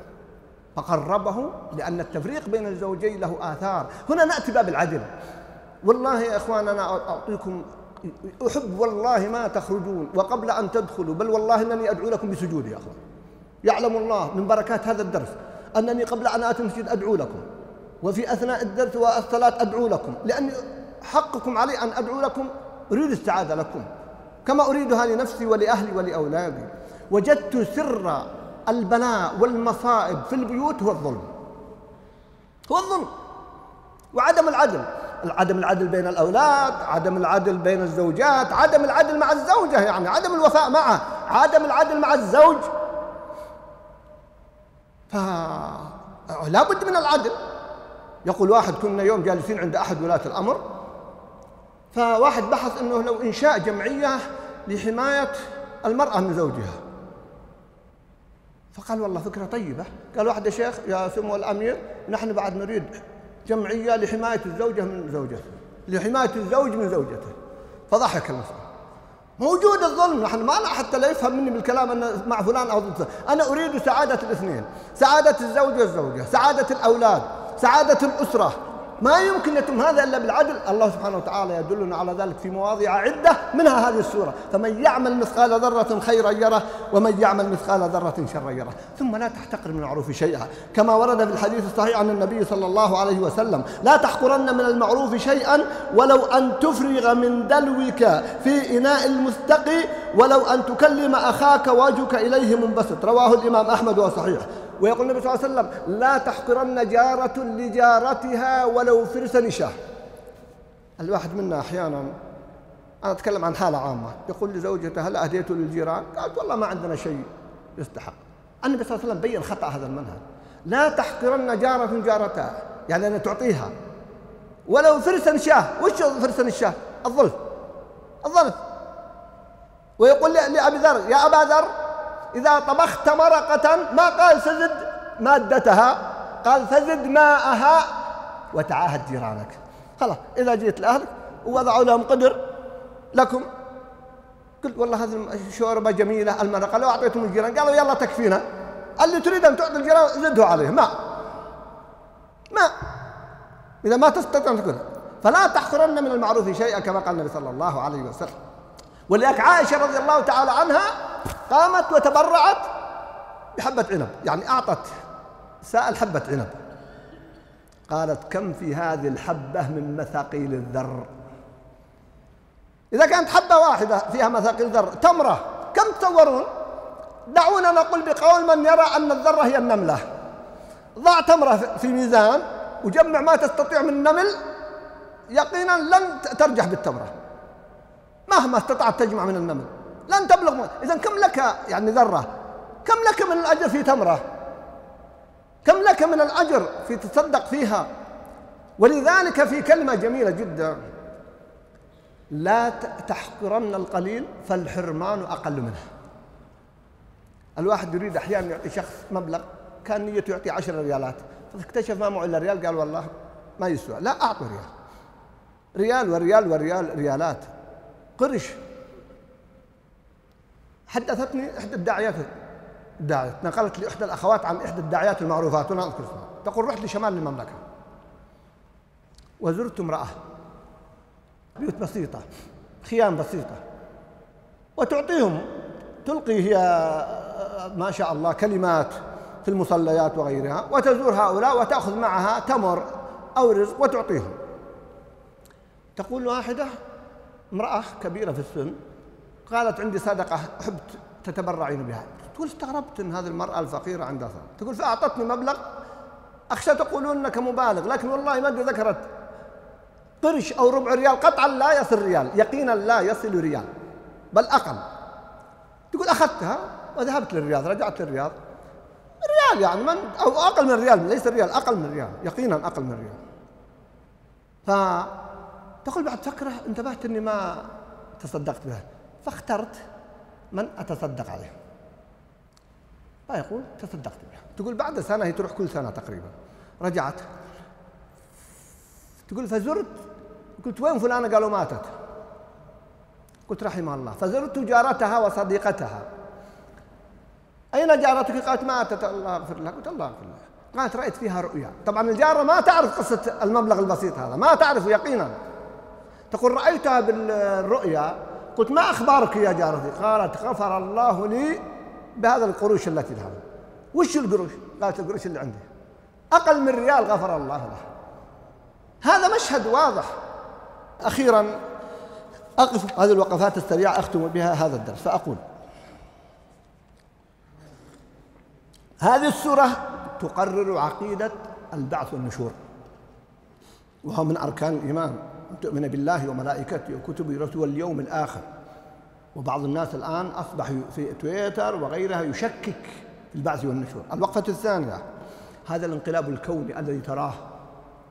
فقربه، لأن التفريق بين الزوجين له آثار. هنا نأتي باب العدل. والله يا إخوان أنا أعطيكم، أحب والله ما تخرجون وقبل أن تدخلوا، بل والله أنني أدعو لكم بسجودي يا أخوان. يعلم الله من بركات هذا الدرس أنني قبل أن آتي المسجد أدعو لكم، وفي أثناء الدرس والصلاة أدعو لكم، لأن حقكم علي أن أدعو لكم. أريد السعادة لكم كما أريدها لنفسي ولأهلي ولأولادي. وجدت سر البلاء والمصائب في البيوت هو الظلم، وعدم العدل. عدم العدل بين الأولاد، عدم العدل بين الزوجات، عدم العدل مع الزوجة، يعني عدم الوفاء معه، عدم العدل مع الزوج. فلا بد من العدل. يقول واحد كنا يوم جالسين عند أحد ولاة الأمر، فواحد بحث أنه لو إنشاء جمعية لحماية المرأة من زوجها. فقال والله فكرة طيبة. قال واحد: يا شيخ يا سمو الأمير، نحن بعد نريد جمعية لحماية الزوجة من زوجته، لحماية الزوج من زوجته. فضحك المسألة. موجود الظلم، نحن ما حتى لا يفهم مني بالكلام أن مع فلان أو ضد. أنا أريد سعادة الاثنين، سعادة الزوج والزوجة، سعادة الأولاد، سعادة الأسرة. ما يمكن يتم هذا إلا بالعدل. الله سبحانه وتعالى يدلنا على ذلك في مواضع عدة، منها هذه السورة: فمن يعمل مثقال ذرة خيرا يره ومن يعمل مثقال ذرة شرا يره. ثم لا تحتقر من المعروف شيئا، كما ورد في الحديث الصحيح عن النبي صلى الله عليه وسلم: لا تحقرن من المعروف شيئا ولو أن تفرغ من دلوك في إناء المستقي ولو أن تكلم أخاك وجهك إليه منبسط. رواه الإمام أحمد وصحيح. ويقول النبي صلى الله عليه وسلم: لا تحقرن جارة لجارتها ولو فرس نشاه. الواحد منا أحيانا، أنا أتكلم عن حالة عامة، يقول لزوجته: هل أهديت للجيران؟ قالت: والله ما عندنا شيء يستحق. النبي صلى الله عليه وسلم بين خطأ هذا المنهج: لا تحقرن جارة جارتها، يعني أن تعطيها ولو فرس نشاه. وش فرس نشاه؟ الظلم، الظلم. ويقول لأبي ذر: يا أبا ذر، إذا طبخت مرقة ما قال فزد مادتها، قال فزد ماءها وتعاهد جيرانك. خلاص، إذا جيت لأهلك ووضعوا لهم قدر لكم، قلت والله هذه الشوربة جميلة، المرقة، لو أعطيتم الجيران قالوا يلا تكفينا، اللي تريد أن تعطي الجيران زده عليه ماء، إذا ما تستطيع أن تقول. فلا تحقرن من المعروف شيئا، كما قال النبي صلى الله عليه وسلم. ولذلك عائشة رضي الله تعالى عنها قامت وتبرعت بحبة عنب، يعني أعطت سائل حبة عنب. قالت: كم في هذه الحبة من مثاقيل الذر؟ إذا كانت حبة واحدة فيها مثاقيل ذر، تمرة كم تصورون؟ دعونا نقول بقول من يرى أن الذرة هي النملة. ضع تمرة في ميزان وجمع ما تستطيع من النمل، يقينا لن ترجح بالتمرة مهما استطعت تجمع من النمل، لن تبلغ. إذن كم لك يعني ذرة؟ كم لك من الأجر في تمرة؟ كم لك من الأجر في تصدق فيها؟ ولذلك في كلمة جميلة جدا: لا تحقرن القليل فالحرمان أقل منه. الواحد يريد أحيانا يعطي شخص مبلغ، كان نيته يعطي 10 ريالات، فاكتشف ما معه إلا ريال، قال والله ما يسوى، لا أعطوا ريال، ريال وريال وريال، ريالات قرش. حدثتني إحدى الداعيات، نقلت لي إحدى الأخوات عن إحدى الداعيات المعروفات، وأنا أذكر اسمها، تقول: رحت لشمال المملكة وزرت امرأة، بيوت بسيطة، خيام بسيطة، وتعطيهم، تلقي هي ما شاء الله كلمات في المصليات وغيرها، وتزور هؤلاء وتأخذ معها تمر أو رزق وتعطيهم. تقول واحدة امرأة كبيرة في السن، قالت: عندي صدقة أحب تتبرعين بها. تقول: استغربت أن هذه المرأة الفقيرة عندها صدقة. تقول: فأعطتني مبلغ، أخشى تقولون أنك مبالغ، لكن والله ما ذكرت قرش أو ربع ريال، قطعا لا يصل ريال، يقينا لا يصل ريال، بل أقل. تقول: أخذتها وذهبت للرياض، رجعت للرياض، ريال يعني أو أقل من ريال، ليس ريال، أقل من ريال، يقينا أقل من ريال. فتقول بعد فكرة انتبهت أني ما تصدقت بها، فاخترت من أتصدق عليه. فيقول: تصدقت بها. تقول بعد سنة، هي تروح كل سنة تقريبا، رجعت، تقول: فزرت، قلت: وين فلانة؟ قالوا: ماتت. قلت: رحمها الله. فزرت جارتها وصديقتها. أين جارتك؟ قالت: ماتت، الله يغفر لها. قلت: الله يغفر لها. قالت: رأيت فيها رؤيا. طبعا الجارة ما تعرف قصة المبلغ البسيط هذا، ما تعرف يقينا. تقول: رأيتها بالرؤيا. قلت: ما أخبارك يا جارتي؟ قالت: غفر الله لي بهذا القروش التي ذهبت. وش القروش؟ قالت: القروش اللي عندي أقل من ريال، غفر الله له. هذا مشهد واضح. أخيرا أقف هذه الوقفات السريعة أختم بها هذا الدرس، فأقول: هذه السورة تقرر عقيدة البعث والنشور، وهو من أركان الإيمان، أن تؤمن بالله وملائكته وكتبه ورسله واليوم الآخر. وبعض الناس الآن أصبح في تويتر وغيرها يشكك في البعث والنشور. الوقفة الثانية: هذا الانقلاب الكوني الذي تراه،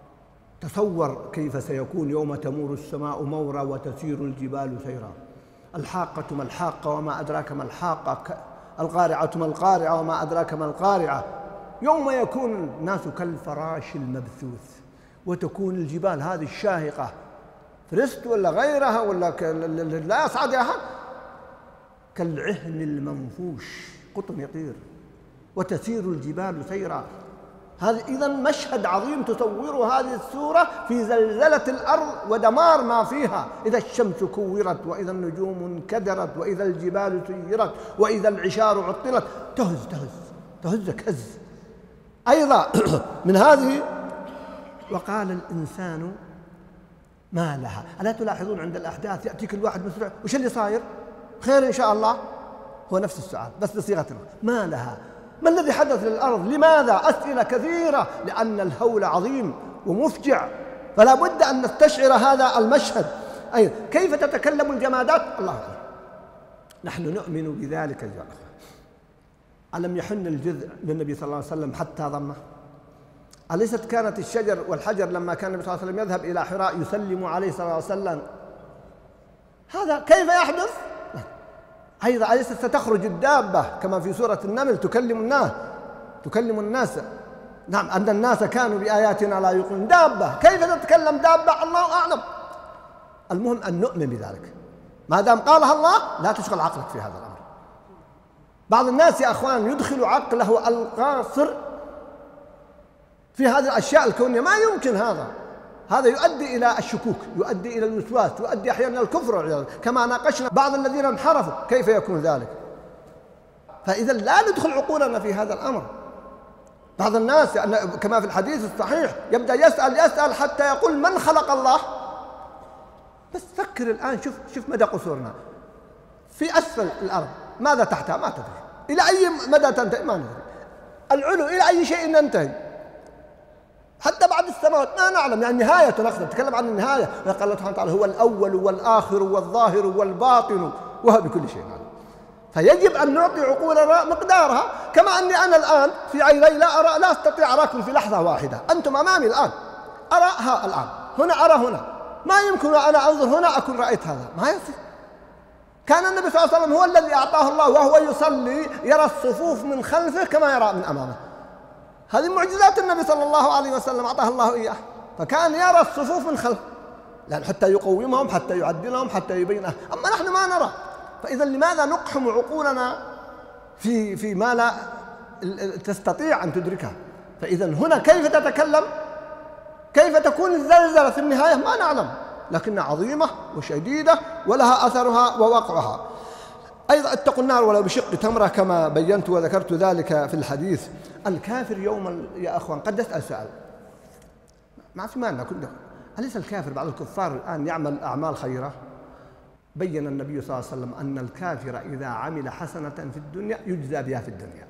تصور كيف سيكون يوم تمور السماء مورا وتسير الجبال سيرا. الحاقة ما الحاقة وما أدراك ما الحاقة، القارعة ما القارعة وما أدراك ما القارعة، يوم يكون الناس كالفراش المبثوث وتكون الجبال هذه الشاهقة فرست ولا غيرها ولا لا يصعد أحد كالعهن المنفوش، قطن يطير وتسير الجبال سيرا. هذا إذن مشهد عظيم تصور هذه السورة في زلزلة الأرض ودمار ما فيها. إذا الشمس كورت وإذا النجوم انكدرت وإذا الجبال سيرت وإذا العشار عطلت، تهزك هز. أيضا من هذه وقال الإنسان ما لها. ألا تلاحظون عند الأحداث يأتيك الواحد مسرع، وش اللي صاير؟ خير إن شاء الله. هو نفس السؤال بس بصيغة ما لها، ما الذي حدث للأرض؟ لماذا؟ أسئلة كثيرة، لأن الهول عظيم ومفجع، فلا بد أن نستشعر هذا المشهد. أي كيف تتكلم الجمادات؟ الله أعلم. نحن نؤمن بذلك يا أخوان. ألم يحن الجذع للنبي صلى الله عليه وسلم حتى ضمه؟ أليست كانت الشجر والحجر لما كان النبي صلى الله عليه وسلم يذهب إلى حراء يسلم عليه صلى الله عليه وسلم؟ هذا كيف يحدث؟ أيضا أليست ستخرج الدابة كما في سورة النمل تكلم الناس؟ نعم، أن الناس كانوا بآياتنا لا يوقنون. دابة كيف تتكلم دابة؟ الله أعلم. المهم أن نؤمن بذلك، ما دام قالها الله لا تشغل عقلك في هذا الأمر. بعض الناس يا أخوان يدخل عقله القاصر في هذه الأشياء الكونية، ما يمكن هذا يؤدي إلى الشكوك، يؤدي إلى الوسواس، يؤدي أحيانا إلى الكفر، كما ناقشنا بعض الذين انحرفوا كيف يكون ذلك. فإذا لا ندخل عقولنا في هذا الأمر. بعض الناس كما في الحديث الصحيح يبدأ يسأل حتى يقول من خلق الله؟ بس فكر الآن، شوف مدى قصورنا. في أسفل الأرض ماذا تحتها؟ ما تدري. إلى أي مدى تنتهي؟ ما ندري. العلو إلى أي شيء ننتهي؟ حتى بعد السماوات ما نعلم، يعني نهاية نتكلم عن النهاية. قال الله سبحانه وتعالى هو الأول والآخر والظاهر والباطن وهو بكل شيء عليم. فيجب أن نعطي عقولنا مقدارها. كما أني أنا الآن في عيني لا أستطيع أراكم في لحظة واحدة. أنتم أمامي الآن، أراها الآن، هنا أرى هنا، ما يمكن أنا أنظر هنا أكون رأيت هذا، ما يصير. كان النبي صلى الله عليه وسلم هو الذي أعطاه الله وهو يصلي يرى الصفوف من خلفه كما يرى من أمامه. هذه معجزات النبي صلى الله عليه وسلم أعطاه الله إياه، فكان يرى الصفوف من خلفه، لأن حتى يقومهم، حتى يعدلهم، حتى يبينهم. أما نحن ما نرى. فإذا لماذا نقحم عقولنا في ما لا تستطيع أن تدركه؟ فإذا هنا كيف تتكلم؟ كيف تكون الزلزلة في النهاية؟ ما نعلم، لكنها عظيمة وشديدة ولها أثرها ووقعها. أيضا اتقوا النار ولو بشق تمرة كما بينت وذكرت ذلك في الحديث. الكافر يوم يا أخوان قد يسأل سؤال ما في مانع كله، أليس الكافر بعض الكفار الآن يعمل أعمال خيرة؟ بين النبي صلى الله عليه وسلم أن الكافر إذا عمل حسنة في الدنيا يجزى بها في الدنيا،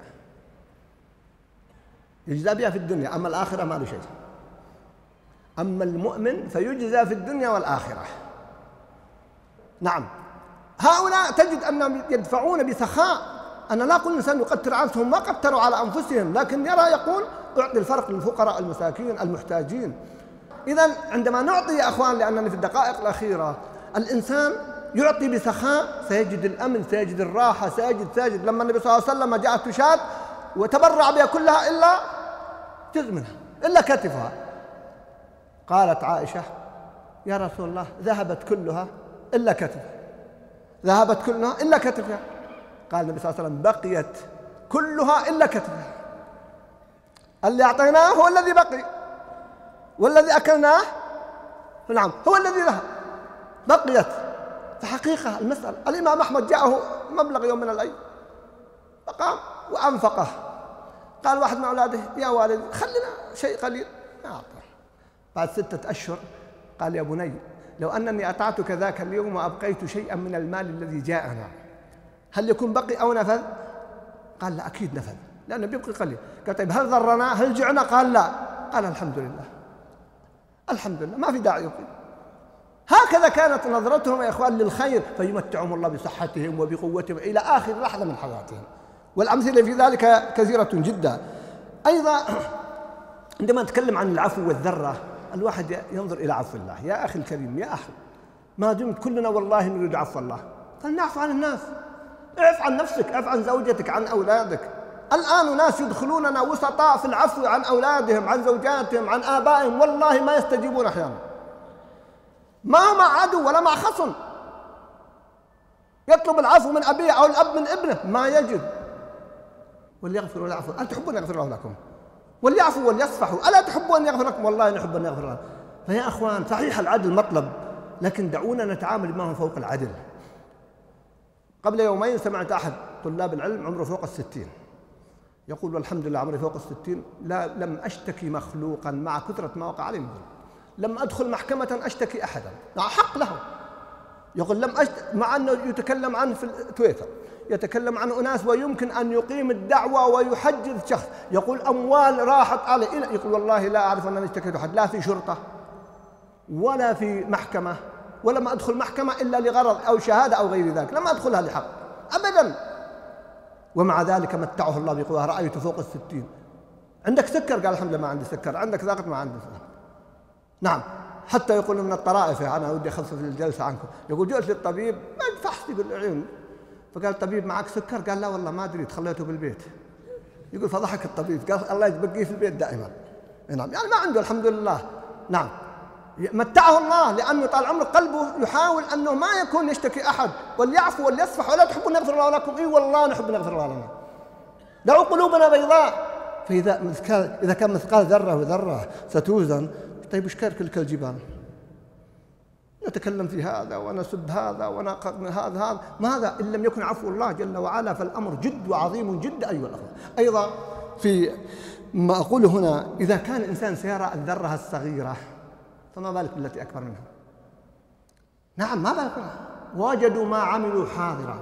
يجزى بها في الدنيا، أما الآخرة ما له شيء. أما المؤمن فيجزى في الدنيا والآخرة. نعم، هؤلاء تجد أنهم يدفعون بسخاء. أنا لا أقول الإنسان يقتر عنهم، ما قتروا على أنفسهم، لكن يقول أعطي الفرق للفقراء المساكين المحتاجين. إذن عندما نعطي يا أخوان، لأنني في الدقائق الأخيرة، الإنسان يعطي بسخاء سيجد الأمن، سيجد الراحة، سيجد. لما النبي صلى الله عليه وسلم جاءت شاة وتبرع بها كلها إلا جزء منها، إلا كتفها، قالت عائشة يا رسول الله ذهبت كلها إلا كتفها، ذهبت كلها إلا كتفها. قال النبي صلى الله عليه وسلم بقيت كلها إلا كتفها. اللي أعطيناه هو الذي بقي، والذي أكلناه نعم هو الذي ذهب، بقيت. فحقيقة المسألة، الإمام أحمد جاءه مبلغ يوم من الأيام فقام وأنفقه. قال واحد من أولاده يا والد خلنا شيء قليل، ما أعطى. بعد 6 أشهر قال يا بني لو أنني أطعتك ذاك اليوم وأبقيت شيئا من المال الذي جاءنا هل يكون بقي أو نفذ؟ قال لا أكيد نفذ، لأنه بيبقي قليل. قال طيب هل ضرنا؟ هل جعنا؟ قال لا. قال الحمد لله، الحمد لله، ما في داعي يقول. هكذا كانت نظرتهم يا إخوان للخير، فيمتعهم الله بصحتهم وبقوتهم إلى آخر لحظة من حياتهم. والأمثلة في ذلك كثيرة جدا. أيضا عندما نتكلم عن العفو والذرة، الواحد ينظر إلى عفو الله. يا أخي الكريم، يا أخي، ما دمت كلنا والله نريد عفو الله، قال نعفو عن الناس. اعف عن نفسك، اعف عن زوجتك، عن أولادك. الآن ناس يدخلوننا وسطاء في العفو عن أولادهم، عن زوجاتهم، عن آبائهم، والله ما يستجيبون أحيانا، ما مع عدو ولا مع خصم. يطلب العفو من أبيه أو الأب من ابنه ما يجد. وليغفر وليعفو، ألا تحبون أن يغفر الله لكم؟ وليعفوا وليصفحوا، ألا تحبون أن يغفر لكم؟ والله نحب أن يغفر لنا. فيا أخوان، صحيح العدل مطلب، لكن دعونا نتعامل معه فوق العدل. قبل يومين سمعت أحد طلاب العلم عمره فوق 60 يقول والحمد لله عمري فوق 60 لم أشتكي مخلوقا مع كثرة ما وقع علي من ظلم. لم أدخل محكمة أشتكي أحدا، حق له. يقول مع أنه يتكلم عنه في تويتر، يتكلم عن أناس ويمكن أن يقيم الدعوة ويحجز شخص، يقول أموال راحت عليه، يقول والله لا أعرف أنني اشتكيت أحد، لا في شرطة ولا في محكمة، ولم أدخل محكمة إلا لغرض أو شهادة أو غير ذلك، لم أدخلها لحق أبدا. ومع ذلك متعه الله بقواه. رأيته فوق 60. عندك سكر؟ قال الحمد لله ما عندي سكر. عندك ضغط؟ ما عندي سكر. نعم، حتى يقول من الطرائف، أنا ودي أخفف الجلسة عنكم، يقول جئت للطبيب ما فحص بالعيون، فقال الطبيب معك سكر؟ قال لا والله ما أدري، خليته بالبيت. يقول فضحك الطبيب، قال الله يبقيه في البيت دائما. نعم، يعني ما عنده الحمد لله. نعم، متعه الله لأنه طال عمره قلبه يحاول أنه ما يكون يشتكي أحد. وليعفو وليصفح ولا تحبون يغفر الله لكم؟ إي والله نحب نغفر الله لنا. دعوا قلوبنا بيضاء. فإذا كان مثقال ذرة وذرة ستوزن، طيب إيش كرك الجبال؟ نتكلم في هذا ونسب هذا ونقد هذا ماذا إن لم يكن عفو الله جل وعلا؟ فالأمر جد وعظيم جدا أيها الأخوة. أيضا في ما أقوله هنا، إذا كان الإنسان سيرى الذرة الصغيرة فما بالك بالتي أكبر منها؟ نعم، ما بالك منها. وجدوا ما عملوا حاضرا.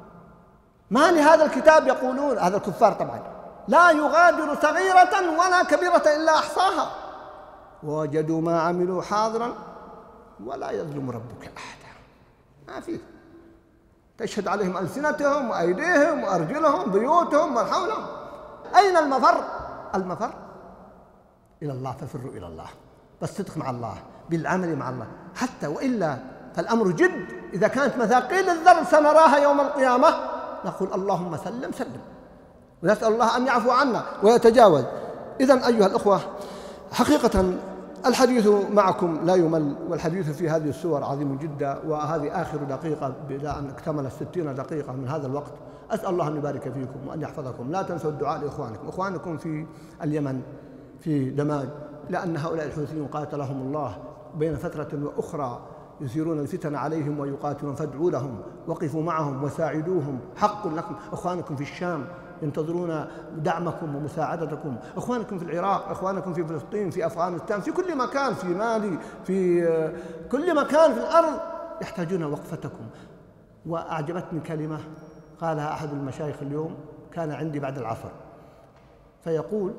ما لهذا الكتاب يقولون، هذا الكفار طبعا، لا يغادر صغيرة ولا كبيرة إلا أحصاها. وجدوا ما عملوا حاضرا ولا يظلم ربك أحدا. ما فيه. تشهد عليهم ألسنتهم وأيديهم وأرجلهم، بيوتهم ومن حولهم. أين المفر؟ المفر إلى الله، ففروا إلى الله، بس صدق مع الله، بالعمل مع الله. حتى وإلا فالأمر جد. إذا كانت مثاقيل الذر سنراها يوم القيامة نقول اللهم سلم سلم، ونسأل الله أن يعفو عنا ويتجاوز. إذن أيها الأخوة، حقيقة الحديث معكم لا يمل، والحديث في هذه السور عظيم جدا، وهذه آخر دقيقة بلا أن اكتمل 60 دقيقة من هذا الوقت. أسأل الله أن يبارك فيكم وأن يحفظكم. لا تنسوا الدعاء لإخوانكم، إخوانكم في اليمن في دماج، لأن هؤلاء الحوثيين قاتلهم الله بين فترة وأخرى يثيرون الفتن عليهم ويقاتلون، فادعوا لهم، وقفوا معهم وساعدوهم، حق لكم. إخوانكم في الشام ينتظرون دعمكم ومساعدتكم، إخوانكم في العراق، إخوانكم في فلسطين، في أفغانستان، في كل مكان، في مالي، في كل مكان في الأرض يحتاجون وقفتكم. وأعجبتني كلمة قالها أحد المشايخ اليوم، كان عندي بعد العصر، فيقول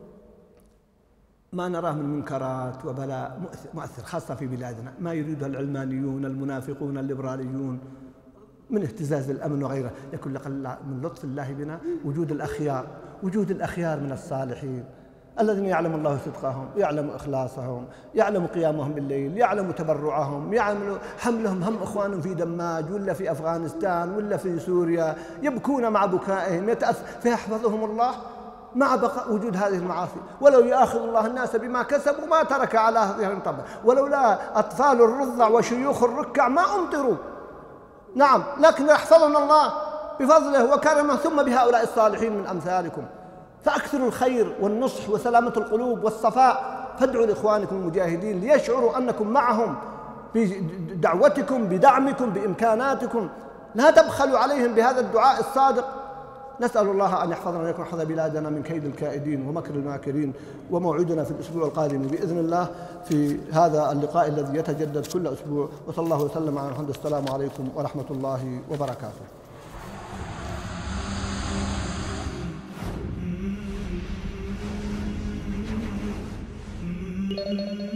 ما نراه من منكرات وبلاء مؤثر خاصة في بلادنا، ما يريدها العلمانيون المنافقون الليبراليون من اهتزاز الأمن وغيره. يقول لك من لطف الله بنا وجود الأخيار من الصالحين الذين يعلم الله صدقهم، يعلم إخلاصهم، يعلم قيامهم بالليل، يعلم تبرعهم، يعلم حملهم هم إخوانهم في دماج ولا في أفغانستان ولا في سوريا، يبكون مع بكائهم، فيحفظهم الله مع بقاء وجود هذه المعاصي. ولو يؤاخذ الله الناس بما كسبوا ما ترك على ظهرهم طبعا، ولولا أطفال الرضع وشيوخ الركع ما أمطروا. نعم، لكن يحفظنا الله بفضله وكرمه، ثم بهؤلاء الصالحين من أمثالكم. فأكثروا الخير والنصح وسلامة القلوب والصفاء. فادعوا لإخوانكم المجاهدين ليشعروا أنكم معهم بدعوتكم، بدعمكم، بإمكاناتكم. لا تبخلوا عليهم بهذا الدعاء الصادق. نسأل الله أن يحفظنا ويكون حفظ بلادنا من كيد الكائدين ومكر الماكرين. وموعدنا في الأسبوع القادم بإذن الله في هذا اللقاء الذي يتجدد كل أسبوع. وصلى الله وسلم على محمد. السلام عليكم ورحمة الله وبركاته.